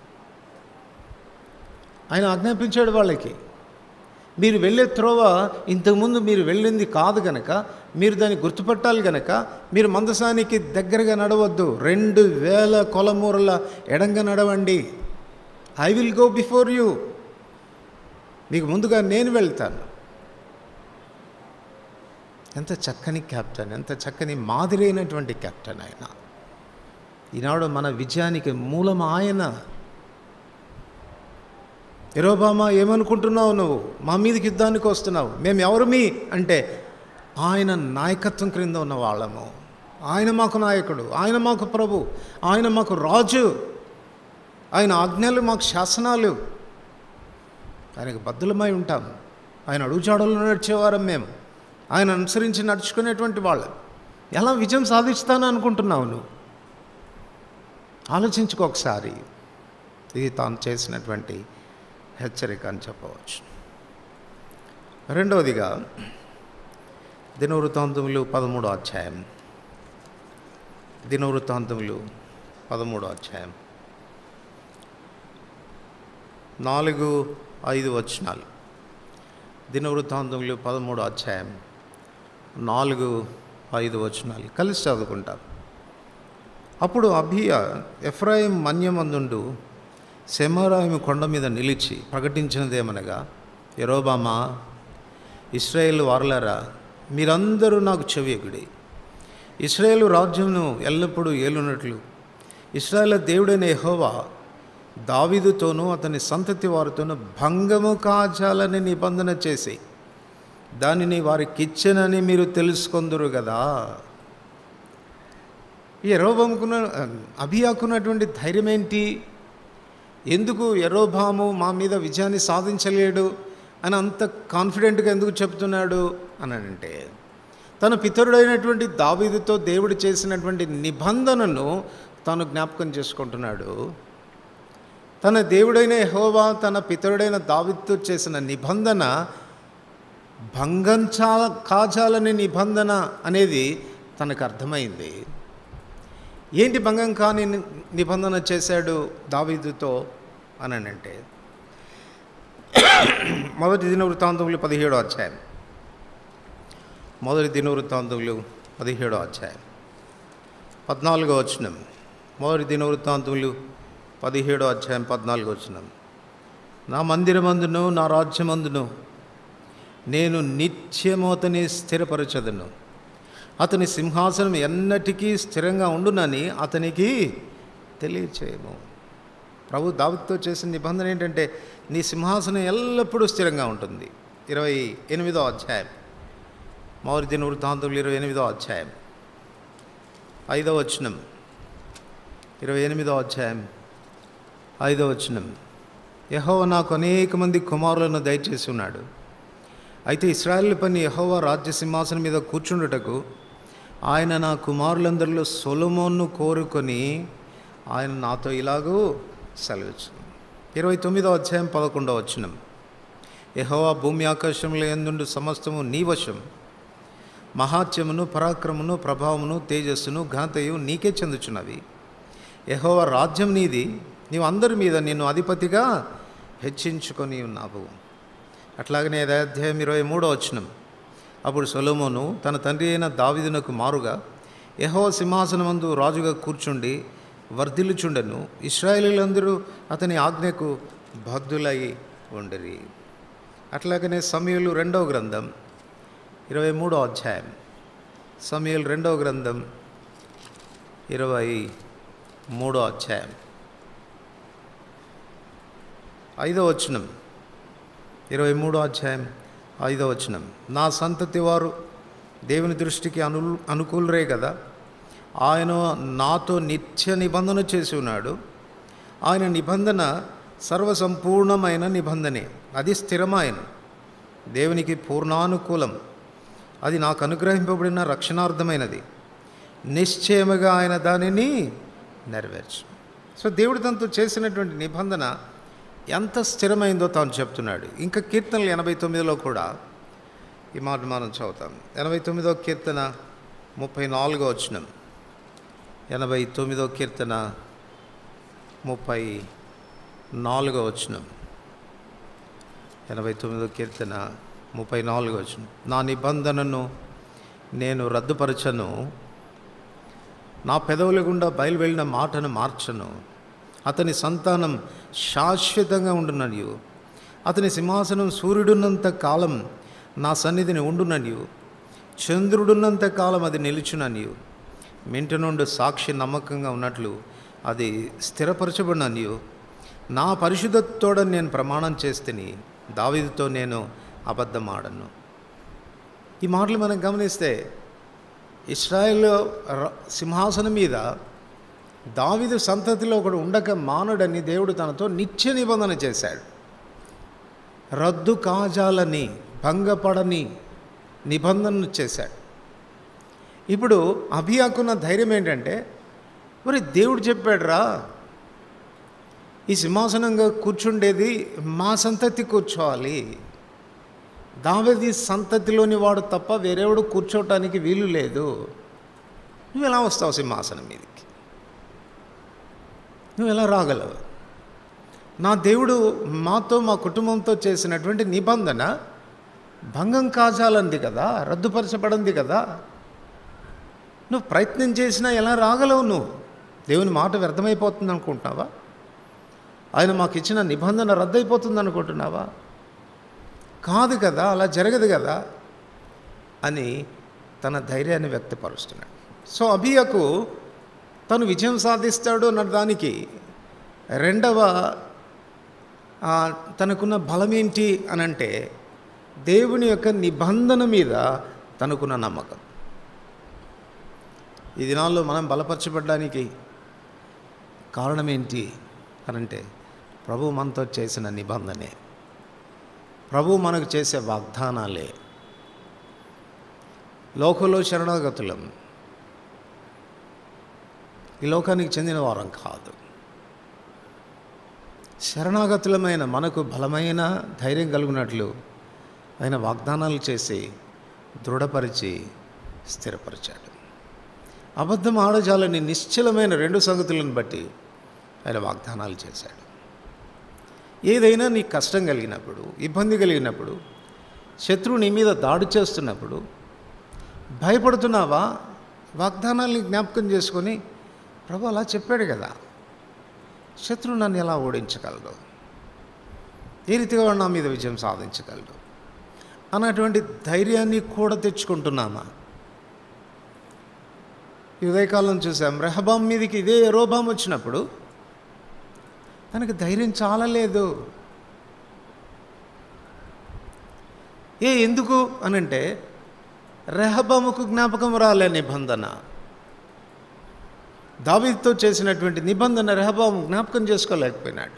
Speaker 1: ఆయన ఆజ్ఞాపించాడు వాళ్ళకి, మీరు వెళ్ళే త్రోవ ఇంతకుముందు మీరు వెళ్ళింది కాదు గనక, మీరు దాన్ని గుర్తుపట్టాలి గనక మీరు మందసానికి దగ్గరగా నడవద్దు, 2000 కొలమూరల ఎడంగా నడవండి. I will go before you, మీకు ముందుగా నేను వెళ్తాను. ఎంత చక్కని కెప్టెన్, ఎంత చక్కని మాదిరి అయినటువంటి కెప్టెన్ ఆయన. ఈనాడు మన విజయానికి మూలం ఆయన. యెరోబామ ఏమనుకుంటున్నావు నువ్వు, మా మీదకి యుద్ధానికి వస్తున్నావు, మేము ఎవరు అంటే ఆయన నాయకత్వం క్రింద ఉన్న వాళ్ళము. ఆయన మాకు నాయకుడు, ఆయన మాకు ప్రభు, ఆయన మాకు రాజు, ఆయన ఆజ్ఞలు మాకు శాసనాలు. ఆయనకు బద్ధులమై ఉంటాం. ఆయన అడుగుజాడల్లో నడిచేవారం మేము. ఆయన అనుసరించి నడుచుకునేటువంటి వాళ్ళు. ఎలా విజయం సాధిస్తాను అనుకుంటున్నావు నువ్వు? ఆలోచించుకో ఒకసారి. ఇది తాను చేసినటువంటి హెచ్చరిక అని చెప్పవచ్చు. రెండవదిగా దినవృత్తాంతములు 13వ అధ్యాయం. దినవృత్తాంతములు 13వ అధ్యాయం 4-5 వచనాలు. దినవృత్తాంతములు 13వ అధ్యాయం 4-5 వచనాలు కలిసి చదువుకుంటాం. అప్పుడు అబీయా ఎఫ్రాయిం మన్యమందుండు సెమరాయిము కొండ మీద నిలిచి ప్రకటించినదేమనగా, యెరోబామా, ఇశ్రాయేలు వారలారా, మీరందరూ నాకు చెవియొగ్గుడి. ఇశ్రాయేలు రాజ్యమును ఎల్లప్పుడూ ఏలునట్లు ఇశ్రాయేలు దేవుడైన యెహోవా దావీదుతోనూ అతని సంతతి వారితోనూ భంగము కాజాలని నిబంధన చేసి దానిని వారికిచ్చెనని మీరు తెలుసుకొందురు కదా. ఈ యెరోబాముకున్న అబీయాకున్నటువంటి ధైర్యం ఏంటి? ఎందుకు యెరోబాము మా మీద విజయాన్ని సాధించలేడు అని అంత కాన్ఫిడెంట్గా ఎందుకు చెప్తున్నాడు అని అంటే, తన పితరుడైనటువంటి దావీదుతో దేవుడు చేసినటువంటి నిబంధనను తాను జ్ఞాపకం చేసుకుంటున్నాడు. తన దేవుడైన యెహోవా తన పితరుడైన దావీదుతో చేసిన నిబంధన భంగం కాజాలని నిబంధన అనేది తనకు అర్థమైంది. ఏంటి భంగం కాని నిబంధన చేశాడు దావీదుతో అని అంటే, మొదటి దినవృత్తాంతములు 17వ అధ్యాయం. మొదటి దినవృత్తాంతములు 17వ అధ్యాయం 14వ వచనం. మొదటి దినవృత్తాంతములు 17వ అధ్యాయం 14వ వచనం. నా మందిరమందును నా రాజ్యమందును నేను నిత్యము అతని స్థిరపరచదను. అతని సింహాసనం ఎన్నటికీ స్థిరంగా ఉండునని అతనికి తెలియచేయము. ప్రభు దావీదుతో చేసిన నిబంధన ఏంటంటే, నీ సింహాసనం ఎల్లప్పుడూ స్థిరంగా ఉంటుంది. 28వ అధ్యాయం. మొదటి దినవృత్తాంతములు 28వ అధ్యాయం 5వ వచనం. 28వ అధ్యాయం 5వ వచనం. యెహోవా నాకు అనేక మంది కుమారులను దయచేసి ఉన్నాడు. అయితే ఇశ్రాయేలు పని యెహోవా రాజ్య సింహాసనం మీద కూర్చుండుటకు ఆయన నా కుమారులందరిలో సొలొమోన్ను కోరుకొని ఆయన నాతో ఇలాగూ సెలవిచ్చు. 29వ అధ్యాయం 11వ వచనం. యెహోవా భూమి ఆకాశంలో యందుండు సమస్తము నీ వశం. మహాత్యమును పరాక్రమమును ప్రభావమును తేజస్సును ఘనతయు నీకే చెందుచున్నవి. యెహోవా రాజ్యం నీది, నీవు అందరి మీద నిన్ను అధిపతిగా హెచ్చించుకొని ఉన్నావు. అట్లాగనే అధ్యాయం 23వ వచనం. అప్పుడు సొలొమోను తన తండ్రి అయిన దావీదునకు మారుగా యెహోవా సింహాసనమందు రాజుగా కూర్చుండి వర్ధిల్లుచుండెను. ఇశ్రాయేలీయులందరూ అతని ఆజ్ఞకు బద్ధులై ఉండిరి. అట్లాగనే సమూయేలు 2వ గ్రంథం 23వ అధ్యాయం. సమూయేలు 2వ గ్రంథం 23వ అధ్యాయం 5వ వచనం. 23వ అధ్యాయం 5వ వచనం. నా సంతతి వారు దేవుని దృష్టికి అనుకూలరే కదా. ఆయన నాతో నిత్య నిబంధన చేసి ఉన్నాడు. ఆయన నిబంధన సర్వసంపూర్ణమైన నిబంధనే, అది స్థిరమైన దేవునికి పూర్ణానుకూలం. అది నాకు అనుగ్రహింపబడిన రక్షణార్థమైనది. నిశ్చయముగా ఆయన దానిని నెరవేర్చు. సో దేవుడు తనతో చేసినటువంటి నిబంధన ఎంత స్థిరమైందో తాను చెప్తున్నాడు. ఇంకా కీర్తనలు 89లో కూడా ఈ మాట మనం చదువుతాం. 89వ కీర్తన 34వ వచనం. 89వ కీర్తన 34వ వచనం. 89వ కీర్తన 34వ వచనం. నా నిబంధనను నేను రద్దుపరచను, నా పెదవుల గుండా బయలువెళ్ళిన మాటను మార్చను. అతని సంతానం శాశ్వతంగా ఉండుననియు, అతని సింహాసనం సూర్యుడున్నంత కాలం నా సన్నిధిని ఉండుననియు, చంద్రుడున్నంత కాలం అది నిలుచుననియు, మింటి నుండి సాక్షి నమ్మకంగా ఉన్నట్లు అది స్థిరపరచబడిననియు, నా పరిశుద్ధతోడ నేను ప్రమాణం చేస్తేని, దావీదుతో నేను అబద్ధమాడను. ఈ మాటలు మనం గమనిస్తే ఇశ్రాయేలు సింహాసనం మీద దావీదు సంతతిలో ఒకడు ఉండక మానుడని దేవుడు తనతో నిత్య నిబంధన చేశాడు. రద్దు కాజాలని, భంగపడని నిబంధనను చేశాడు. ఇప్పుడు అబీయాకున్న ధైర్యం ఏంటంటే, మరి దేవుడు చెప్పాడురా, ఈ సింహాసనంగా కూర్చుండేది మా సంతతి కూర్చోవాలి, దావీదు సంతతిలోని వాడు తప్ప వేరేవాడు కూర్చోవటానికి వీలు లేదు, నువ్వు ఎలా వస్తావు సింహాసనం మీదకి? నువ్వు ఎలా రాగలవు? నా దేవుడు మాతో, మా కుటుంబంతో చేసినటువంటి నిబంధన భంగం కాజాలంది కదా, రద్దుపరచబడింది కదా, నువ్వు ప్రయత్నం చేసినా ఎలా రాగలవు? నువ్వు దేవుని మాట వ్యర్థమైపోతుంది అనుకుంటున్నావా? ఆయన మాకు ఇచ్చిన నిబంధన రద్దయిపోతుంది అనుకుంటున్నావా? కాదు కదా, అలా జరగదు కదా అని తన ధైర్యాన్ని వ్యక్తపరుస్తున్నాడు. సో అబీయాకు తను విజయం సాధిస్తాడు అన్న దానికి రెండవ తనకున్న బలమేంటి అనంటే, దేవుని యొక్క నిబంధన మీద తనకున్న నమ్మకం. ఈ దినాల్లో మనం బలపరచబడడానికి కారణం ఏంటి అనంటే, ప్రభు మనతో చేసిన నిబంధనే, ప్రభు మనకు చేసే వాగ్దానాలే. లోకంలో శరణాగతులం, ఈ లోకానికి చెందిన వారం కాదు. శరణాగతులమైన మనకు బలమైన ధైర్యం కలుగునట్లు ఆయన వాగ్దానాలు చేసి దృఢపరిచి స్థిరపరిచాడు. అబద్ధం ఆడజాలని నిశ్చలమైన రెండు సంగతులను బట్టి ఆయన వాగ్దానాలు చేశాడు. ఏదైనా నీకు కష్టం కలిగినప్పుడు, ఇబ్బంది కలిగినప్పుడు, శత్రువు నీ మీద దాడి చేస్తున్నప్పుడు భయపడుతున్నావా? వాగ్దానాల్ని జ్ఞాపకం చేసుకొని, ప్రభు అలా చెప్పాడు కదా, శత్రువు నన్ను ఎలా ఓడించగలడు, ఏ రీతిగా వాడు నా మీద విజయం సాధించగలడు అన్నటువంటి ధైర్యాన్ని కూడా తెచ్చుకుంటున్నామా? ఈ ఉదయకాలం చూసాం, రెహబాం మీదకి ఇదే యెరోబాము వచ్చినప్పుడు తనకు ధైర్యం చాలలేదు. ఎందుకు అనంటే, రెహబాముకు జ్ఞాపకం రాలే నిబంధన. దావీదుతో చేసినటువంటి నిబంధన రెహబాము జ్ఞాపకం చేసుకోలేకపోయినాడు.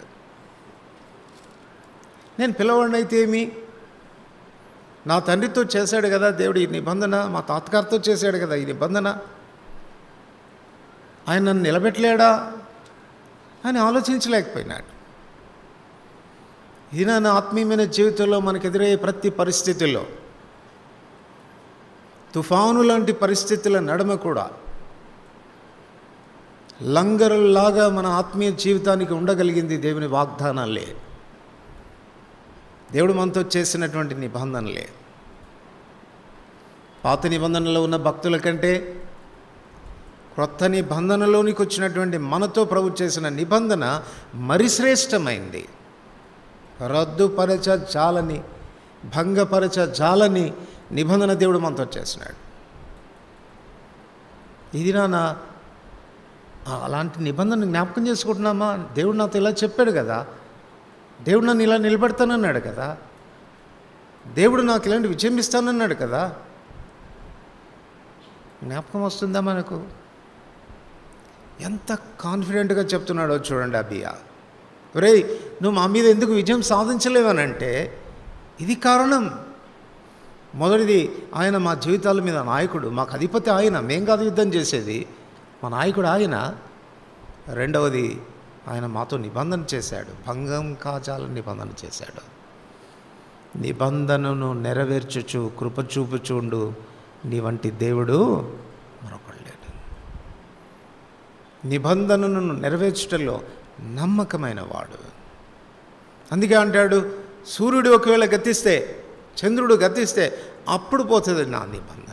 Speaker 1: నేను పిల్లవాడినైతే ఏమి, నా తండ్రితో చేశాడు కదా దేవుడు ఈ నిబంధన, మా తాతగారితో చేశాడు కదా ఈ నిబంధన, ఆయన నన్ను నిలబెట్టలేడా అని ఆలోచించలేకపోయినాడు. ఈయన నా ఆత్మీయమైన జీవితంలో మనకు ఎదురయ్యే ప్రతి పరిస్థితుల్లో, తుఫాను లాంటి పరిస్థితుల నడుమ కూడా లంగరులాగా మన ఆత్మీయ జీవితానికి ఉండగలిగింది దేవుని వాగ్దానాలే, దేవుడు మనతో చేసినటువంటి నిబంధనలే. పాత నిబంధనలో ఉన్న భక్తుల కంటే క్రొత్త నిబంధనలోనికి వచ్చినటువంటి మనతో ప్రభు చేసిన నిబంధన మరి శ్రేష్టమైంది. రద్దుపరచ జాలని, భంగపరచ జాలని నిబంధన దేవుడు మనతో చేసినాడు. ఇది నాన్న అలాంటి నిబంధన జ్ఞాపకం చేసుకుంటున్నామా? దేవుడు నాతో ఇలా చెప్పాడు కదా, దేవుడు నన్ను ఇలా నిలబెడతానన్నాడు కదా, దేవుడు నాకు ఇలాంటి విజయం ఇస్తానన్నాడు కదా, జ్ఞాపకం వస్తుందా మనకు? ఎంత కాన్ఫిడెంట్గా చెప్తున్నాడో చూడండి అబీయా. ఒరేయ్, నువ్వు మా మీద ఎందుకు విజయం సాధించలేవనంటే ఇది కారణం. మొదటిది, ఆయన మా జీవితాల మీద నాయకుడు, మాకు అధిపతి ఆయన, మేం కాదు యుద్ధం చేసేది, మా నాయకుడు ఆయన. రెండవది, ఆయన మాతో నిబంధన చేశాడు, భంగం కాజాల నిబంధన చేశాడు. నిబంధనను నెరవేర్చుచు కృప చూపుచుండు నీ వంటి దేవుడు మరొకడు లేడు. నిబంధనను నెరవేర్చటంలో నమ్మకమైన వాడు. అందుకే అంటాడు, సూర్యుడు ఒకవేళ గతిస్తే, చంద్రుడు గతిస్తే అప్పుడు పోతుంది నా నిబంధన.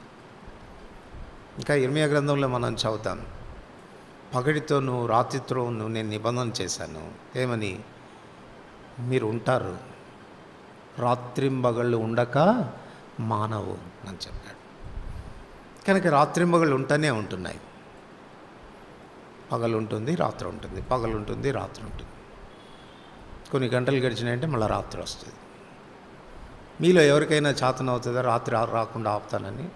Speaker 1: ఇంకా ఇర్మియా గ్రంథంలో మనం చదువుతాం, పగటితోనూ రాత్రితోనూ నేను నిబంధన చేశాను. ఏమని? మీరు ఉంటారు, రాత్రింబగళ్ళు ఉండక మానవు అని చెప్పాడు. కనుక రాత్రింబగళ్ళు ఉంటూనే ఉంటున్నాయి. పగలు ఉంటుంది, రాత్రి ఉంటుంది, పగలు ఉంటుంది, రాత్రి ఉంటుంది. కొన్ని గంటలు గడిచినాయంటే మళ్ళీ రాత్రి వస్తుంది. మీలో ఎవరికైనా చేతన అవుతుందా రాత్రి రాకుండా ఆపుతానని?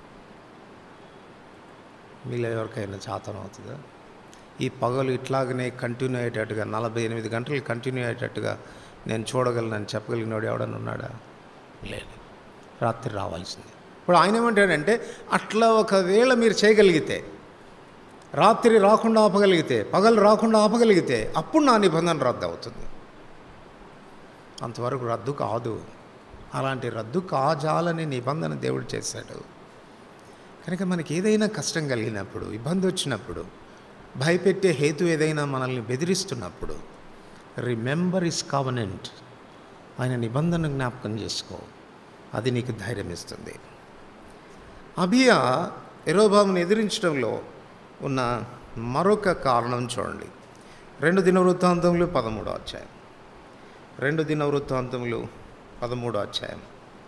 Speaker 1: మీలో ఎవరికైనా చేతన అవుతుందా? ఈ పగలు ఇట్లాగనే కంటిన్యూ అయ్యేటట్టుగా 48 గంటలు కంటిన్యూ అయ్యేటట్టుగా నేను చూడగలనని చెప్పగలిగినవాడు ఎవడన్నా ఉన్నాడా? లేదు. రాత్రి రావాల్సింది. ఇప్పుడు ఆయన ఏమంటాడంటే, అట్లా ఒకవేళ మీరు చేయగలిగితే, రాత్రి రాకుండా ఆపగలిగితే, పగలు రాకుండా ఆపగలిగితే, అప్పుడు నా నిబంధన రద్దు అవుతుంది. అంతవరకు రద్దు కాదు. అలాంటి రద్దు కాజాలని నిబంధన దేవుడు చేశాడు. కనుక మనకి ఏదైనా కష్టం కలిగినప్పుడు, ఇబ్బంది వచ్చినప్పుడు, భయపెట్టే హేతు ఏదైనా మనల్ని బెదిరిస్తున్నప్పుడు, రిమెంబర్ హిస్ కవెనెంట్, ఆయన నిబంధన జ్ఞాపకం చేసుకో. అది నీకు ధైర్యం ఇస్తుంది. అబియా యెరోబామును ఎదిరించడంలో ఉన్న మరొక కారణం చూడండి. 2 దినవృత్తాంతములు 13వ అధ్యాయం. 2 దినవృత్తాంతములు 13వ అధ్యాయం.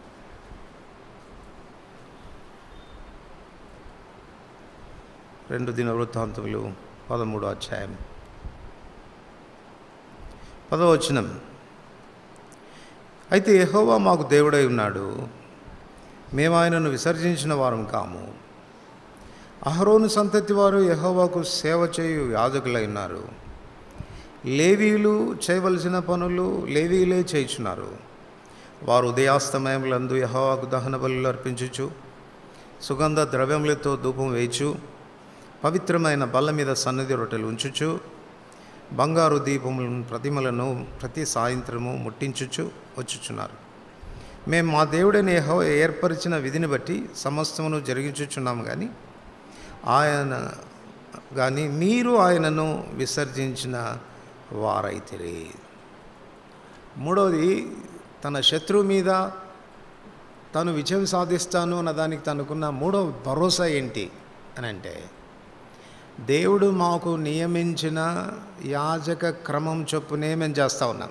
Speaker 1: 2 దినవృత్తాంతములు 13వ అధ్యాయం 10వ వచనం. అయితే యెహోవా మాకు దేవుడై ఉన్నాడు, మేము ఆయనను విసర్జించిన వారం కాము. అహరోను సంతతి వారు యెహోవాకు సేవ చేయు యాజకులై ఉన్నారు. లేవీయులు చేయవలసిన పనులు లేవీయులే చేయుచున్నారు. వారు ఉదయాస్తమయములందు యెహోవాకు దహన బలులు అర్పించుచు, సుగంధ ద్రవ్యములతో ధూపం వేయచు, పవిత్రమైన బల్ల మీద సన్నిధి రొట్టెలు ఉంచుచు, బంగారు దీపములను ప్రతిమలను ప్రతి సాయంత్రము ముట్టించుచు వచ్చుచున్నారు. మేము మా దేవుడైన యెహోవా ఏర్పరిచిన విధిని బట్టి సమస్తమును జరిగించుచున్నాము కానీ మీరు ఆయనను విసర్జించిన వారైతిరి. మూడవది, తన శత్రువు మీద తను విజయం సాధిస్తాను అన్న దానికి తనకున్న మూడవ భరోసా ఏంటి అని అంటే, దేవుడు మాకు నియమించిన యాజక క్రమం చొప్పునే మేము చేస్తూ ఉన్నాం.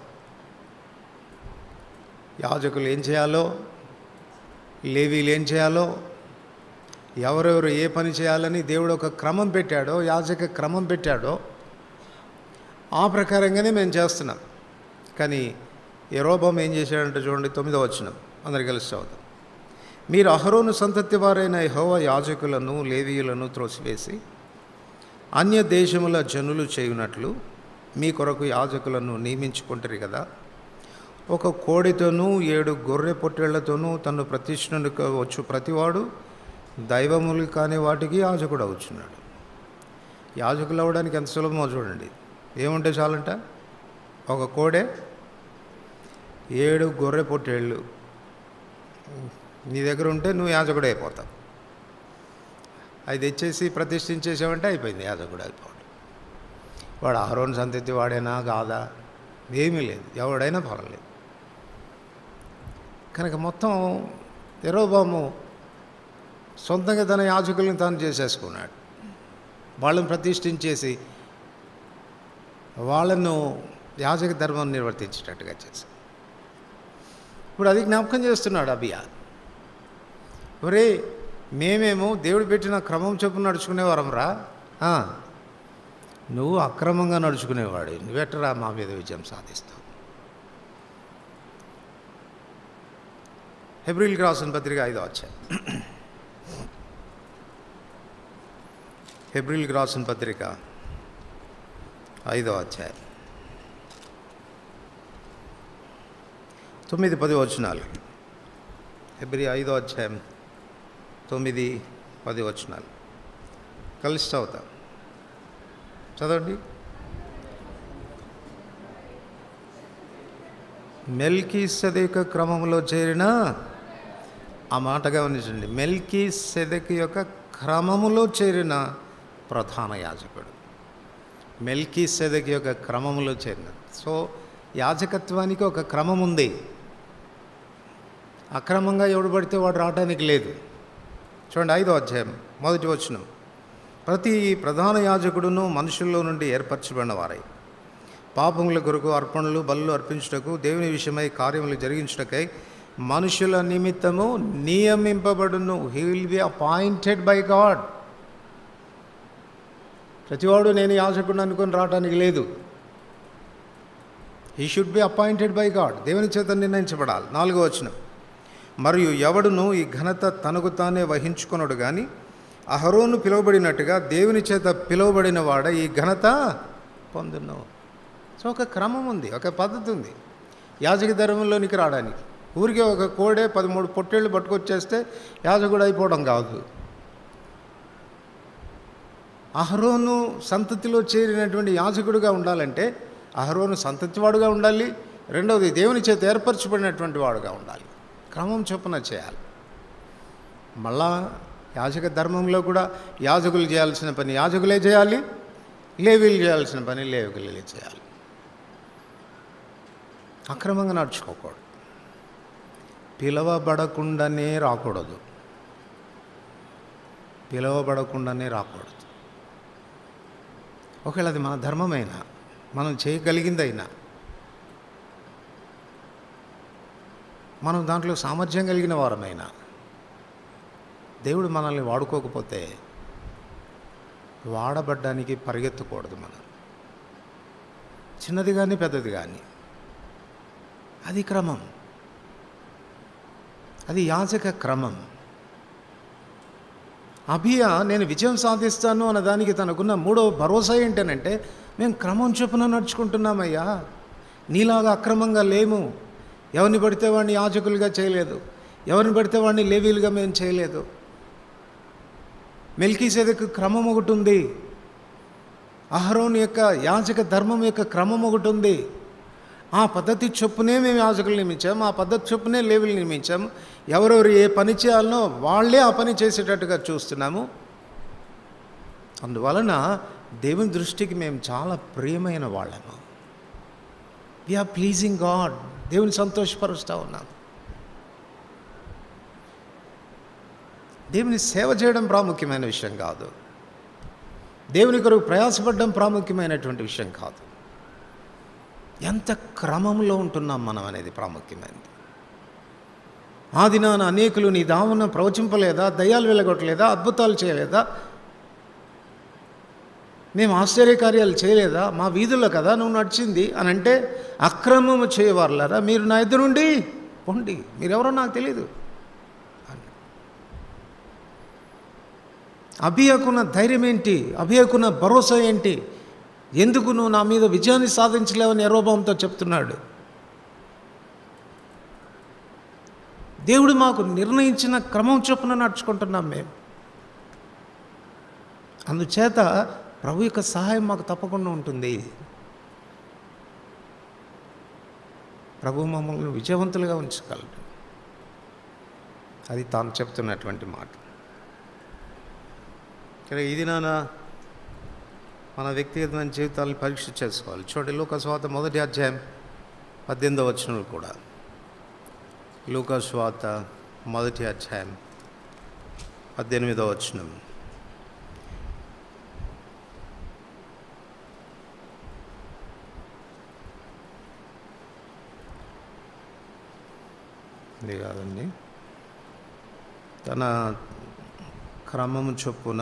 Speaker 1: యాజకులు ఏం చేయాలో, లేవీలు ఏం చేయాలో, ఎవరెవరు ఏ పని చేయాలని దేవుడు ఒక క్రమం పెట్టాడో, యాజక క్రమం పెట్టాడో, ఆ ప్రకారంగానే మేము చేస్తున్నాం. కానీ యెరోబాము ఏం చేశాడంటే చూడండి, 9వ వచనం, అందరికి కలిసి చదువుతాం. మీరు అహరోను సంతతి వారైన యెహోవా యాజకులను లేవీయులను త్రోసివేసి అన్య దేశముల జనులు చేయునట్లు మీ కొరకు యాజకులను నియమించుకుంటారు కదా. ఒక కోడితోనూ 7 గొర్రె పొట్టేళ్లతోనూ తను ప్రతిష్ఠకు వచ్చు ప్రతివాడు దైవములు కాని వాటికి యాజకుడు అవుతున్నాడు. యాజకులు అవ్వడానికి ఎంత సులభమో చూడండి. ఏముంటే చాలంట, ఒక కోడె, 7 గొర్రె పొట్టేళ్ళు నీ దగ్గర ఉంటే నువ్వు యాజకుడు అయిపోతావు. అది తెచ్చేసి ప్రతిష్ఠించేసావంటే అయిపోయింది, యాజకుడు అయిపోవడం. వాడు అహరోను సంతతి వాడైనా కాదా ఏమీ లేదు, ఎవడైనా పర్వాలేదు. కనుక మొత్తం యెరోబాము సొంతంగా తన యాజకులను తాను చేసేసుకున్నాడు. వాళ్ళని ప్రతిష్ఠించేసి వాళ్ళను యాజక ధర్మం నిర్వర్తించేటట్టుగా చేశాడు. ఇప్పుడు అది జ్ఞాపకం చేస్తున్నాడు అబియా. ఒరే, మేమేమో దేవుడు పెట్టిన క్రమం చొప్పున నడుచుకునేవారం రా, నువ్వు అక్రమంగా నడుచుకునేవాడు, నువ్వెట్టరా మా మీద విజయం సాధిస్తావు. హెబ్రీయులకు రాసిన పత్రిక 5వ అధ్యాయం. హెబ్రీయులకు రాసిన పత్రిక 5వ అధ్యాయం 9-10 వచనాలు. హెబ్రీ 5వ అధ్యాయం 9-10 వచనాలు కలిసి చదువుతాం. చదవండి. మెల్కీసెదెకు క్రమంలో చేరిన, ఆ మాటగా గమనించండి, మెల్కీసెదెకు యొక్క క్రమములో చేరిన ప్రధాన యాజకుడు. మెల్కీసెదెకు యొక్క క్రమములో చేరిన. సో యాజకత్వానికి ఒక క్రమం ఉంది. అక్రమంగా ఎవడు పడితే వాడు రావడానికి లేదు. చూడండి, 5వ అధ్యాయం 1వ వచనం. ప్రతి ప్రధాన యాజకుడును మనుషుల్లో నుండి ఏర్పరచబడిన వారై పాపముల కొరకు అర్పణలు బలులు అర్పించుటకు దేవుని విషయమై కార్యములు జరిగించుటకై మనుషుల నిమిత్తము నియమింపబడును. He will be appointed by God. ప్రతివాడు నేను యాజకుడిని అనుకొని రావడానికి లేదు. He should be appointed by God. దేవుని చేత నిర్ణయించబడాలి. 4వ వచనం. మరియు ఎవడును ఈ ఘనత తనకు తానే వహించుకొనడు కానీ అహరోను పిలువబడినట్టుగా దేవుని చేత పిలువబడిన వాడ ఈ ఘనత పొందును. సో ఒక క్రమం ఉంది, ఒక పద్ధతి ఉంది. యాజక ధర్మంలోనికి రావడానికి. ఊరికే ఒక కోడే 13 పొట్టేళ్ళు పట్టుకొచ్చేస్తే యాజకుడు అయిపోవడం కాదు. అహరోను సంతతిలో చేరినటువంటి యాజకుడిగా ఉండాలంటే అహరోను సంతతివాడుగా ఉండాలి. రెండవది దేవుని చేత ఏర్పరచబడినటువంటి వాడుగా ఉండాలి. క్రమం చొప్పున చేయాలి. మళ్ళా యాజక ధర్మంలో కూడా యాజకులు చేయాల్సిన పని యాజకులే చేయాలి, లేవీలు చేయాల్సిన పని లేవీలే చేయాలి. అక్రమంగా నడుచుకోకూడదు. పిలవబడకుండానే రాకూడదు. ఒకవేళ అది మన ధర్మమైనా, మనం చేయగలిగిందైనా, మనం దాంట్లో సామర్థ్యం కలిగిన వారమైనా, దేవుడు మనల్ని వాడుకోకపోతే వాడబడ్డానికి పరిగెత్తకూడదు. మనం చిన్నది కానీ పెద్దది కానీ, అది క్రమం, అది యాజక క్రమం. అబియా నేను విజయం సాధిస్తాను అన్న దానికి తనకున్న మూడవ భరోసా ఏంటనంటే, మేము క్రమం చొప్పున నడుచుకుంటున్నామయ్యా, నీలాగా అక్రమంగా లేము, ఎవరిని పడితే వాడిని యాజకులుగా చేయలేదు, ఎవరిని పడితే వాడిని లేవీలుగా మేము చేయలేదు. మెల్కీసెదెకు క్రమం ఒకటి ఉంది, అహరోను యొక్క యాజక ధర్మం యొక్క క్రమం ఒకటి ఉంది. ఆ పద్ధతి చొప్పునే మేము యాజకులు నియమించాము, ఆ పద్ధతి చొప్పునే లేవీలు నియమించాము. ఎవరెవరు ఏ పని చేయాలనో వాళ్ళే ఆ పని చేసేటట్టుగా చూస్తున్నాము. అందువలన దేవుని దృష్టికి మేము చాలా ప్రియమైన వాళ్ళము. వీఆర్ ప్లీజింగ్ గాడ్, దేవుని సంతోషపరుస్తూ ఉన్నాము. దేవుని సేవ చేయడం ప్రాముఖ్యమైన విషయం కాదు, దేవుని కొరకు ప్రయాసపడడం ప్రాముఖ్యమైనటువంటి విషయం కాదు. ఎంత క్రమంలో ఉంటున్నాం మనం అనేది ప్రాముఖ్యమైనది. ఆ దినాన అనేకులు నీ దావన ప్రవచింపలేదా, దయ్యాలు వెళ్ళగొట్టలేదా, అద్భుతాలు చేయలేదా, మేము ఆశ్చర్యకార్యాలు చేయలేదా, మా వీధుల్లో కదా నువ్వు నడిచింది అని అంటే, అక్రమము చేయవారులారా మీరు నా ఎదురుండి పొండి, మీరెవరో నాకు తెలియదు. అబియాకున్న ధైర్యం ఏంటి, అబియాకున్న భరోసా ఏంటి, ఎందుకు నువ్వు నా మీద విజయాన్ని సాధించలేవని యెరోబాముతో చెప్తున్నాడు. దేవుడు మాకు నిర్ణయించిన క్రమం చొప్పున నడుచుకుంటున్నాం మేము. అందుచేత ప్రభు యొక్క సహాయం మాకు తప్పకుండా ఉంటుంది. ప్రభు మమ్మల్ని విజయవంతులుగా ఉంచగలడు. అది తాను చెప్తున్నటువంటి మాట. ఇక్కడ ఈ దినాన మన వ్యక్తిగతమైన జీవితాలను పరీక్ష చేసుకోవాలి. చూడండి, లూకా సువార్త 1వ అధ్యాయం 18వ వచనం కూడా. లూకా సువార్త 1వ అధ్యాయం 18వ వచనం. ఇది కాదండి, తన క్రమము చొప్పున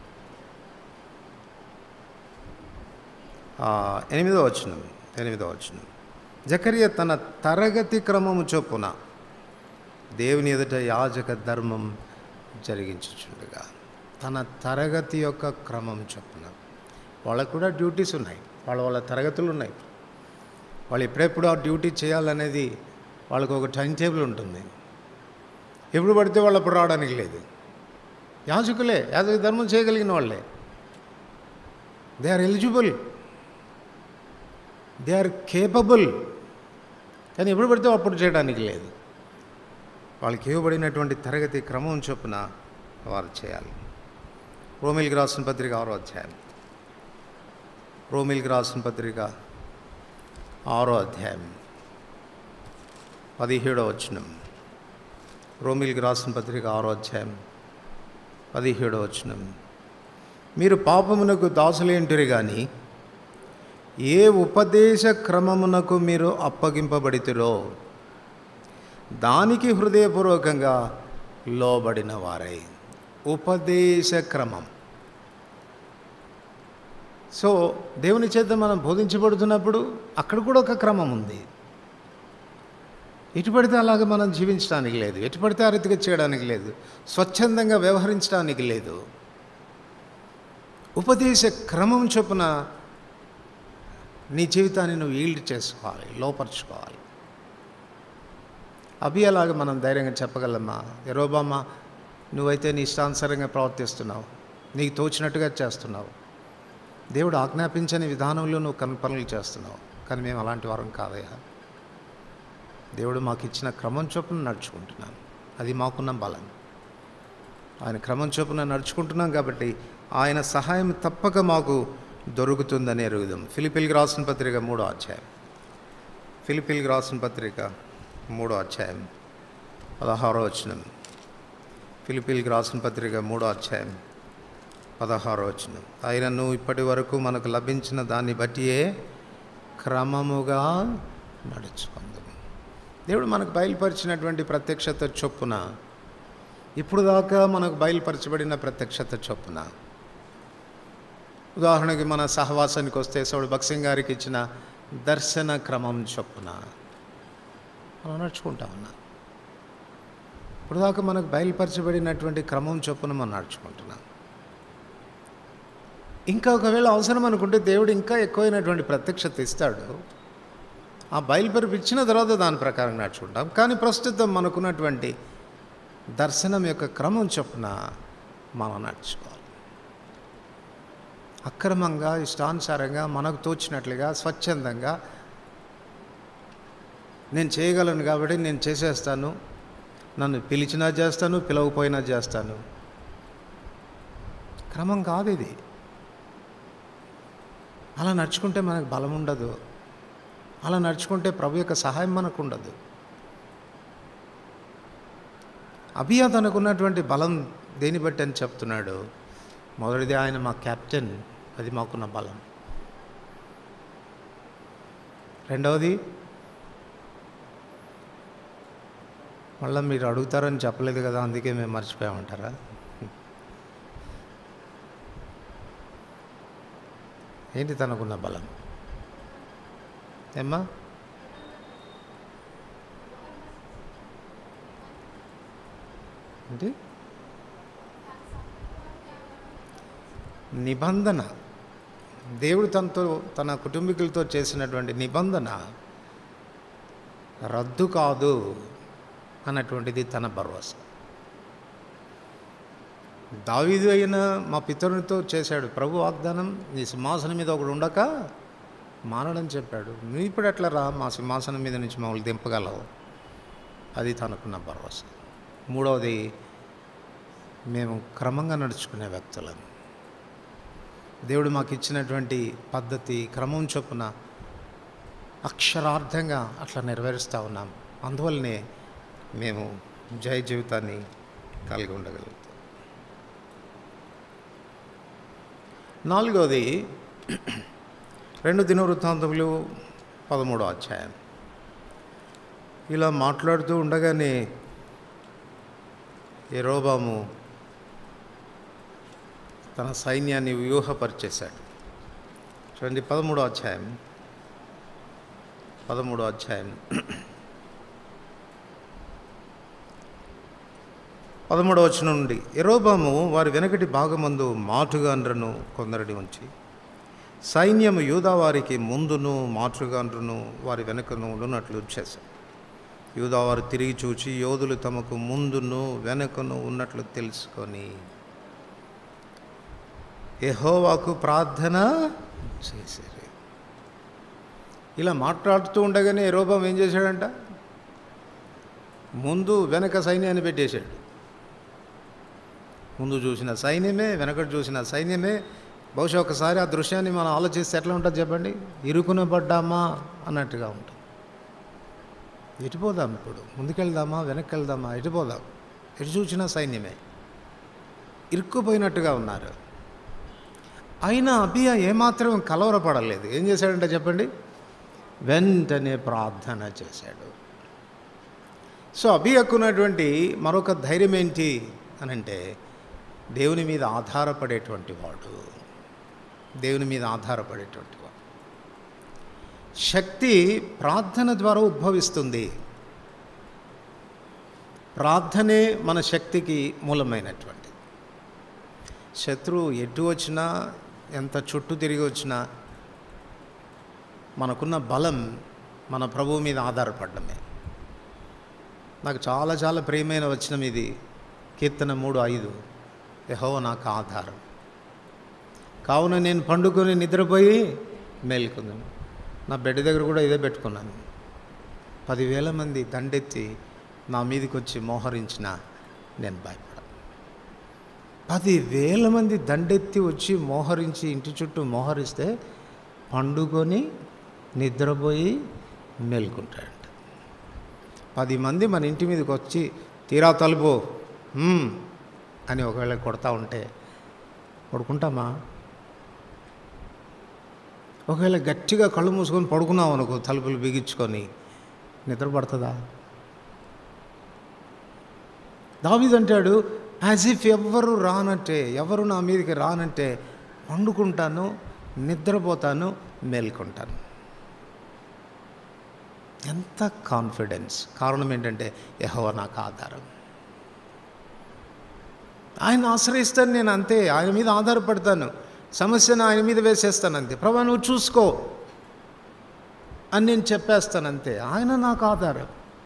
Speaker 1: 8వ వచనం. జకరియా తన తరగతి క్రమము చొప్పున దేవుని ఎదుట యాజక ధర్మం జరిగించుచుండగా, తన తరగతి యొక్క క్రమం చొప్పున. వాళ్ళకు కూడా డ్యూటీస్ ఉన్నాయి, వాళ్ళ తరగతులు ఉన్నాయి. వాళ్ళు ఎప్పుడెప్పుడు ఆ డ్యూటీ చేయాలనేది వాళ్ళకు ఒక టైం టేబుల్ ఉంటుంది. ఎప్పుడు పడితే వాళ్ళు అప్పుడు రావడానికి లేదు. యాజకులే, యాజక ధర్మం చేయగలిగిన వాళ్ళే, they are eligible, they are capable. కానీ ఎప్పుడు పడితే అప్పుడు చేయడానికి లేదు. వాళ్ళకి ఇవ్వబడినటువంటి తరగతి క్రమం చొప్పున వారు చేయాలి. రోమీయులకు రాసిన పత్రిక 6వ అధ్యాయం. రోమీయులకు రాసిన పత్రిక 6వ అధ్యాయం 17వ వచనం. రోమీయులకు రాసిన పత్రిక 6వ అధ్యాయం 17వ వచనం. మీరు పాపమునకు దాసులేంటిరి కానీ ఏ ఉపదేశ క్రమమునకు మీరు అప్పగింపబడితిరో దానికి హృదయపూర్వకంగా లోబడిన వారై. ఉపదేశ క్రమం. సో దేవుని చేత మనం బోధించబడుతున్నప్పుడు అక్కడ కూడా ఒక క్రమం ఉంది. ఎటు పడితే అలాగే మనం జీవించడానికి లేదు, ఎటు పడితే ఆ రీతిగా చేయడానికి లేదు, స్వచ్ఛందంగా వ్యవహరించడానికి లేదు. ఉపదేశ క్రమం చొప్పున నీ జీవితాన్ని నువ్వు ఈల్డ్ చేసుకోవాలి, లోపరుచుకోవాలి. అబియాలాగా మనం ధైర్యంగా చెప్పగలమా? యెరోబామా, నువ్వైతే నీ ఇష్టానుసారంగా ప్రవర్తిస్తున్నావు, నీకు తోచినట్టుగా చేస్తున్నావు, దేవుడు ఆజ్ఞాపించని విధానంలో నువ్వు పనులు చేస్తున్నావు, కానీ మేము అలాంటి వారం కాదయ్యా. దేవుడు మాకు ఇచ్చిన క్రమం చొప్పున నడుచుకుంటున్నాం, అది మాకున్న బలం. ఆయన క్రమం చొప్పున నడుచుకుంటున్నాం కాబట్టి ఆయన సహాయం తప్పక మాకు దొరుకుతుందని ఎరుగుదాం. ఫిలిప్పీలకు రాసిన పత్రిక 3వ అధ్యాయం, ఫిలిప్పీలకు రాసిన పత్రిక 3వ అధ్యాయం 16వ వచనం. ఫిలిప్పీలకు రాసిన పత్రిక 3వ అధ్యాయం 16వ వచనం. ఆయనను ఇప్పటి వరకు మనకు లభించిన దాన్ని బట్టియే క్రమముగా నడుచుకుందాం. దేవుడు మనకు బయలుపరిచినటువంటి ప్రత్యక్షత చొప్పున, ఇప్పుడు దాకా మనకు బయలుపరచబడిన ప్రత్యక్షత చొప్పున, ఉదాహరణకి మన సహవాసానికి వస్తే సౌడు భక్సింగ్ గారికి ఇచ్చిన దర్శన క్రమం చొప్పున మనం నడుచుకుంటా ఉన్నాం. ఇప్పుడు దాకా మనకు బయలుపరచబడినటువంటి క్రమం చొప్పున మనం నడుచుకుంటున్నాం. ఇంకా ఒకవేళ అవసరం అనుకుంటే దేవుడు ఇంకా ఎక్కువైనటువంటి ప్రత్యక్షత ఇస్తాడు. ఆ బయలుపరిపించిన తర్వాత దాని ప్రకారం నడుచుకుంటాం. కానీ ప్రస్తుతం మనకున్నటువంటి దర్శనం యొక్క క్రమం చొప్పున మనం నడుచుకోవాలి. అక్రమంగా, ఇష్టానుసారంగా, మనకు తోచినట్లుగా, స్వచ్ఛందంగా నేను చేయగలను కాబట్టి నేను చేసేస్తాను, నన్ను పిలిచినా చేస్తాను, పిలవకపోయినా చేస్తాను, క్రమం కాదు ఇది. అలా నడుచుకుంటే మనకు బలం ఉండదు. అలా నడుచుకుంటే ప్రభు యొక్క సహాయం మనకు ఉండదు. అబియా తనకున్నటువంటి బలం దేని బట్టి అని చెప్తున్నాడు? మొదటిది, ఆయన మా కెప్టెన్, అది మాకున్న బలం. రెండవది, మళ్ళీ మీరు అడుగుతారని చెప్పలేదు కదా, అందుకే మేము మర్చిపోయామంటారా? ఏంటి తనకున్న బలం? ఏమ్మా? ఏంటి? నిబంధన. దేవుడు తనతో, తన కుటుంబీకులతో చేసినటువంటి నిబంధన రద్దు కాదు అన్నటువంటిది తన భరోసా. దావీదు అయిన మా పితరునితో చేశాడు ప్రభు వాగ్దానం, నీ సింహాసనం మీద ఒకడు ఉండక మానడని చెప్పాడు. నువ్వు ఇప్పుడు ఎట్లా రా మా సింహాసనం మీద నుంచి మమ్మల్ని దింపగలవు? అది తనకున్న భరోసా. మూడవది, మేము క్రమంగా నడుచుకునే వ్యక్తులను. దేవుడు మాకు ఇచ్చినటువంటి పద్ధతి, క్రమం చొప్పున అక్షరార్థంగా అట్లా నెరవేరుస్తూ ఉన్నాం. అందువల్లనే మేము జయ జీవితాన్ని కలిగి ఉండగలుగుతాం. నాలుగవది, 2 దినవృత్తాంతములు 13వ అధ్యాయం. ఇలా మాట్లాడుతూ ఉండగానే యెరోబాము తన సైన్యాన్ని వ్యూహపరిచేశాడు. చూడండి 13వ అధ్యాయం 13వ వచనం నుండి, యెరోబాము వారి వెనకటి భాగమందు మాటుగాండ్రను కొందరిని ఉంచి సైన్యము యూదావారికి ముందును మాటుగాండ్రను వారి వెనకను ఉన్నట్లు చేశారు. యూదావారు తిరిగి చూచి యోధులు తమకు ముందును వెనకను ఉన్నట్లు తెలుసుకొని యెహోవాకు ప్రార్థన చేశారు. ఇలా మాట్లాడుతూ ఉండగానే యెరోబాము ఏం చేశాడంట? ముందు వెనక సైన్యాన్ని పెట్టేశాడు. ముందు చూసిన సైన్యమే, వెనకటి చూసిన సైన్యమే. బహుశా ఒకసారి ఆ దృశ్యాన్ని మనం ఆలోచిస్తే ఎట్లా ఉంటుంది చెప్పండి? ఇరుకున పడ్డామా అన్నట్టుగా ఉంటుంది. ఎటుపోదాం ఇప్పుడు? ముందుకెళ్దామా, వెనక్కి వెళ్దామా? ఎటుపోదాం? ఎటు చూసిన సైన్యమే, ఇరుక్కుపోయినట్టుగా ఉన్నారు. అయినా అబియా ఏమాత్రం కలవరపడలేదు. ఏం చేశాడంటే చెప్పండి? వెంటనే ప్రార్థన చేశాడు. సో అబియాకున్నటువంటి మరొక ధైర్యం ఏంటి అనంటే, దేవుని మీద ఆధారపడేటువంటి వాడు. దేవుని మీద ఆధారపడేటువంటి వాడు. శక్తి ప్రార్థన ద్వారా ఉద్భవిస్తుంది. ప్రార్థనే మన శక్తికి మూలమైనటువంటి. శత్రువు ఎటు వచ్చినా, ఎంత చుట్టూ తిరిగి వచ్చినా, మనకున్న బలం మన ప్రభువు మీద ఆధారపడమే. నాకు చాలా చాలా ప్రియమైన వచనం ఇది. కీర్తన 3:5. యెహోవా నాకు ఆధారం, కావున నేను పండుకొని నిద్రపోయి మేల్కొన్నాను. నా బెడ్ దగ్గర కూడా ఇదే పెట్టుకున్నాను. 10,000 మంది దండెత్తి నా మీదకి వచ్చి మోహరించిన నేను భయపడ. 10,000 మంది దండెత్తి వచ్చి మోహరించి ఇంటి చుట్టూ మోహరిస్తే పండుకొని నిద్రపోయి మేల్కుంటాడంట. 10 మంది మన ఇంటి మీదకి వచ్చి తీరా తలుపు అని ఒకవేళ కొడతా ఉంటే పడుకుంటామా? ఒకవేళ గట్టిగా కళ్ళు మూసుకొని పడుకున్నాం అనుకో, తలుపులు బిగించుకొని, నిద్ర పడుతుందా? దావీదు అంటాడు, యాజ్ ఇఫ్ ఎవరు రానంటే, ఎవరు నా మీదకి రానంటే పండుకుంటాను, నిద్రపోతాను, మేల్కొంటాను. ఎంత కాన్ఫిడెన్స్! కారణం ఏంటంటే యెహోవా నాకు ఆధారం. ఆయన ఆశ్రయిస్తాను నేను, అంతే. ఆయన మీద ఆధారపడతాను, సమస్యను ఆయన మీద వేసేస్తాను, అంతే. ప్రభా నువ్వు చూసుకో అని నేను చెప్పేస్తాను, అంతే. ఆయన నాకు ఆధారం.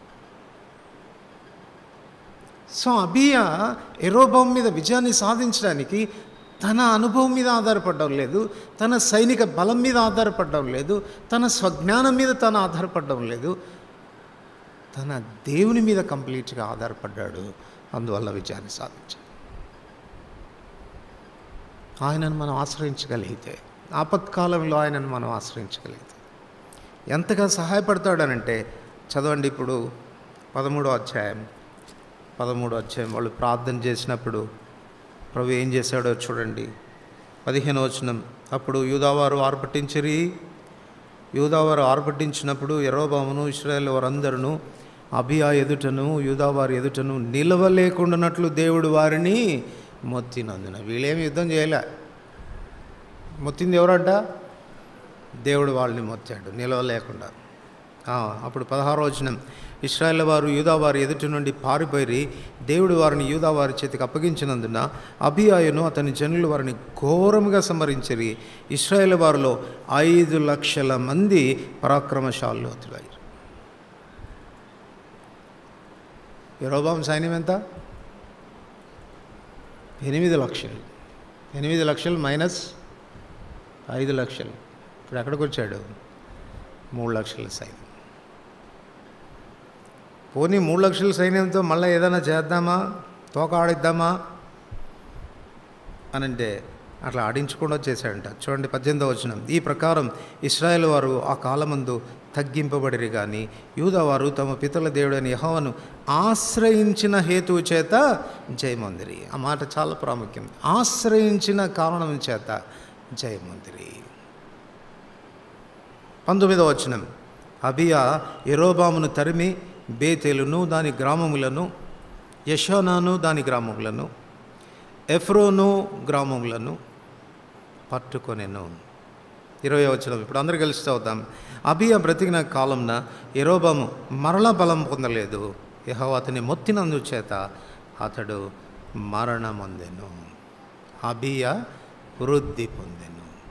Speaker 1: సో అబీయా యెరోబాము మీద విజయాన్ని సాధించడానికి తన అనుభవం మీద ఆధారపడడం లేదు, తన సైనిక బలం మీద ఆధారపడడం లేదు, తన స్వజ్ఞానం మీద తను ఆధారపడడం లేదు, తన దేవుని మీద కంప్లీట్గా ఆధారపడ్డాడు. అందువల్ల విజయాన్ని సాధించాడు. ఆయనను మనం ఆశ్రయించగలిగితే, ఆపత్కాలంలో ఆయనను మనం ఆశ్రయించగలిగితే ఎంతగా సహాయపడతాడనంటే, చదవండి ఇప్పుడు 13వ అధ్యాయం వాళ్ళు ప్రార్థన చేసినప్పుడు ప్రభు ఏం చేశాడో చూడండి. 15వ వచనం. అప్పుడు యూదావారు ఆర్భటించినప్పుడు యెరోబామును ఇశ్రాయేలు వారందరూ అబీయా ఎదుటను యూదావారి ఎదుటను నిలవలేకుండానట్లు దేవుడు వారిని మొత్తినందున. వీళ్ళేమి యుద్ధం చేయలే. మొత్తింది ఎవరంట? దేవుడు వాళ్ళని మొత్తాడు నిలవలేకుండా. అప్పుడు 16వ వచనం. ఇశ్రాయేల్ వారు యూదావారి ఎదుటి నుండి పారిపోయి దేవుడు వారిని యూదావారి చేతికి అప్పగించినందున అబీయాయును అతని జనులు వారిని ఘోరముగా సంహరించిరి. ఇశ్రాయేల్ వారిలో 5 లక్షల మంది పరాక్రమశాలులు అతులయ్యారు. యెరోబాము సైన్యం ఎంత? 8 లక్షలు. 8 లక్షలు మైనస్ 5 లక్షలు. ఇప్పుడు ఎక్కడికి వచ్చాడు? 3 లక్షల సైన్యం. పోనీ 3 లక్షల సైన్యంతో మళ్ళీ ఏదైనా చేద్దామా, తోక ఆడిద్దామా అని అంటే అట్లా ఆడించకుండా చేశాడంట. చూడండి 18వ వచనం. ఈ ప్రకారం ఇశ్రాయేల్ వారు ఆ కాలమందు తగ్గింపబడిరి కానీ యూదావారు తమ పితరుల దేవుడైన యెహోవాను ఆశ్రయించిన హేతువు చేత జయమొందిరి. ఆ మాట చాలా ప్రాముఖ్యం. ఆశ్రయించిన కారణం చేత జయమొందిరి. 19వ వచనం. అబీయా యెరోబామును తరిమి బేతేలును దాని గ్రామములను, యెషానాను దాని గ్రామములను, ఎఫ్రోను గ్రామములను పట్టుకొనెను. 20వ వచనం. ఇప్పుడు అందరూ కలిసి చదువుతాం. అబీయా బ్రతికిన కాలంన యెరోబాము మరల బలం పొందలేదు. యెహోవా అతని మొత్తినందు చేత అతడు మరణమొందెను. అబీయా వృద్ధి పొందెను.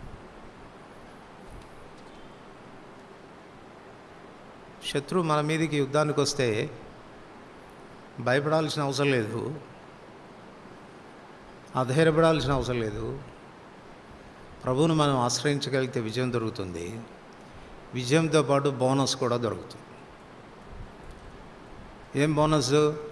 Speaker 1: శత్రువు మన మీదకి యుద్ధానికి వస్తే భయపడాల్సిన అవసరం లేదు, అధైర్యపడాల్సిన అవసరం లేదు. ప్రభువును మనం ఆశ్రయించగలిగితే విజయం దొరుకుతుంది. విజయంతో పాటు బోనస్ కూడా దొరుకుతుంది. ఏం బోనస్?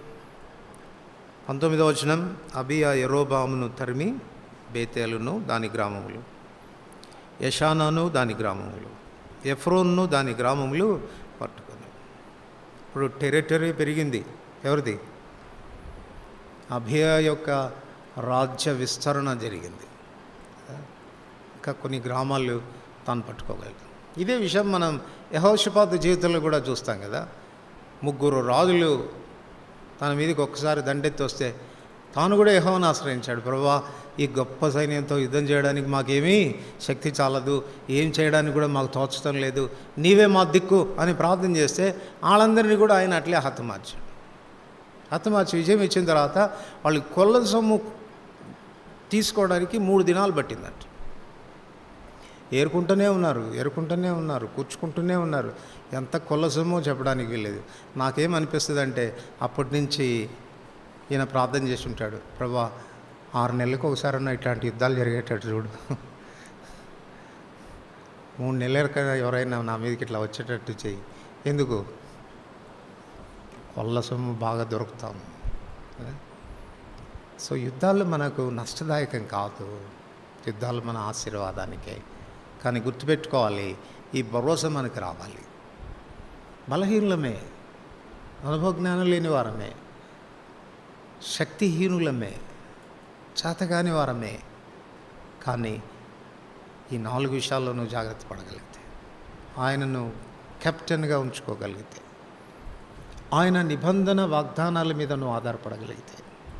Speaker 1: 19వ వచనం. అబీయా యెరోబామును తరిమి బేతేలును దాని గ్రామములు, యెషానాను దాని గ్రామములు, ఎఫ్రోన్ను దాని గ్రామములు పట్టుకొని. ఇప్పుడు టెరిటరీ పెరిగింది. ఎవరిది? అబీయా యొక్క రాజ్య విస్తరణ జరిగింది. ఇంకా కొన్ని గ్రామాలు తాను పట్టుకోగలిగాడు. ఇదే విషయం మనం యెహోషాపాతు జీవితంలో కూడా చూస్తాం కదా. 3 రాజులు తన మీదకి ఒక్కసారి దండెత్తి వస్తే తాను కూడా యెహోవాను ఆశ్రయించాడు. ప్రభువా, ఈ గొప్ప సైన్యంతో యుద్ధం చేయడానికి మాకేమీ శక్తి చాలదు, ఏం చేయడానికి కూడా మాకు తోచడం లేదు, నీవే మా దిక్కు అని ప్రార్థన చేస్తే వాళ్ళందరినీ కూడా ఆయన అట్లే హతమార్చి విజయం ఇచ్చిన తర్వాత వాళ్ళు కొల్ల సొమ్ము తీసుకోవడానికి 3 దినాలు పట్టిందంట. ఏరుకుంటూనే ఉన్నారు, కూర్చుకుంటూనే ఉన్నారు. ఎంత కొల్లసమో చెప్పడానికి లేదు. నాకేమనిపిస్తుంది అంటే అప్పటి నుంచి ఈయన ప్రార్థన చేసి ఉంటాడు, ప్రభా 6 నెలలకు ఒకసారన్నా ఇట్లాంటి యుద్ధాలు జరిగేటట్టు చూడు, 3 నెలలకైనా ఎవరైనా నా మీదకి ఇట్లా వచ్చేటట్టు చెయ్యి. ఎందుకు? కొల్లసొమ్ము బాగా దొరుకుతాం. సో యుద్ధాలు మనకు నష్టదాయకం కాదు, యుద్ధాలు మన ఆశీర్వాదానికే. కానీ గుర్తుపెట్టుకోవాలి, ఈ భరోసా మనకు రావాలి. బలహీనులమే, అనుభవజ్ఞానం లేని వారమే, శక్తిహీనులమే, చేతగాని వారమే. కానీ ఈ 4 విషయాల్లో నువ్వు జాగ్రత్త పడగలిగితే, ఆయనను కెప్టెన్గా ఉంచుకోగలిగితే, ఆయన నిబంధన వాగ్దానాల మీద నువ్వు ఆధారపడగలిగితే,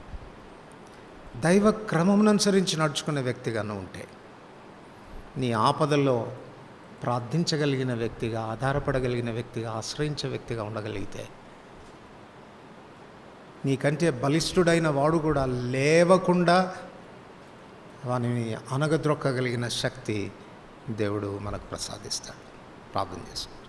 Speaker 1: దైవ క్రమమును అనుసరించి నడుచుకునే వ్యక్తిగాను ఉంటే, నీ ఆపదల్లో ప్రార్థించగలిగిన వ్యక్తిగా, ఆధారపడగలిగిన వ్యక్తిగా, ఆశ్రయించే వ్యక్తిగా ఉండగలిగితే, నీకంటే బలిష్ఠుడైన వాడు కూడా లేవకుండా వానిని అనగద్రొక్కగలిగిన శక్తి దేవుడు మనకు ప్రసాదిస్తాడు. ప్రార్థన చేసుకో.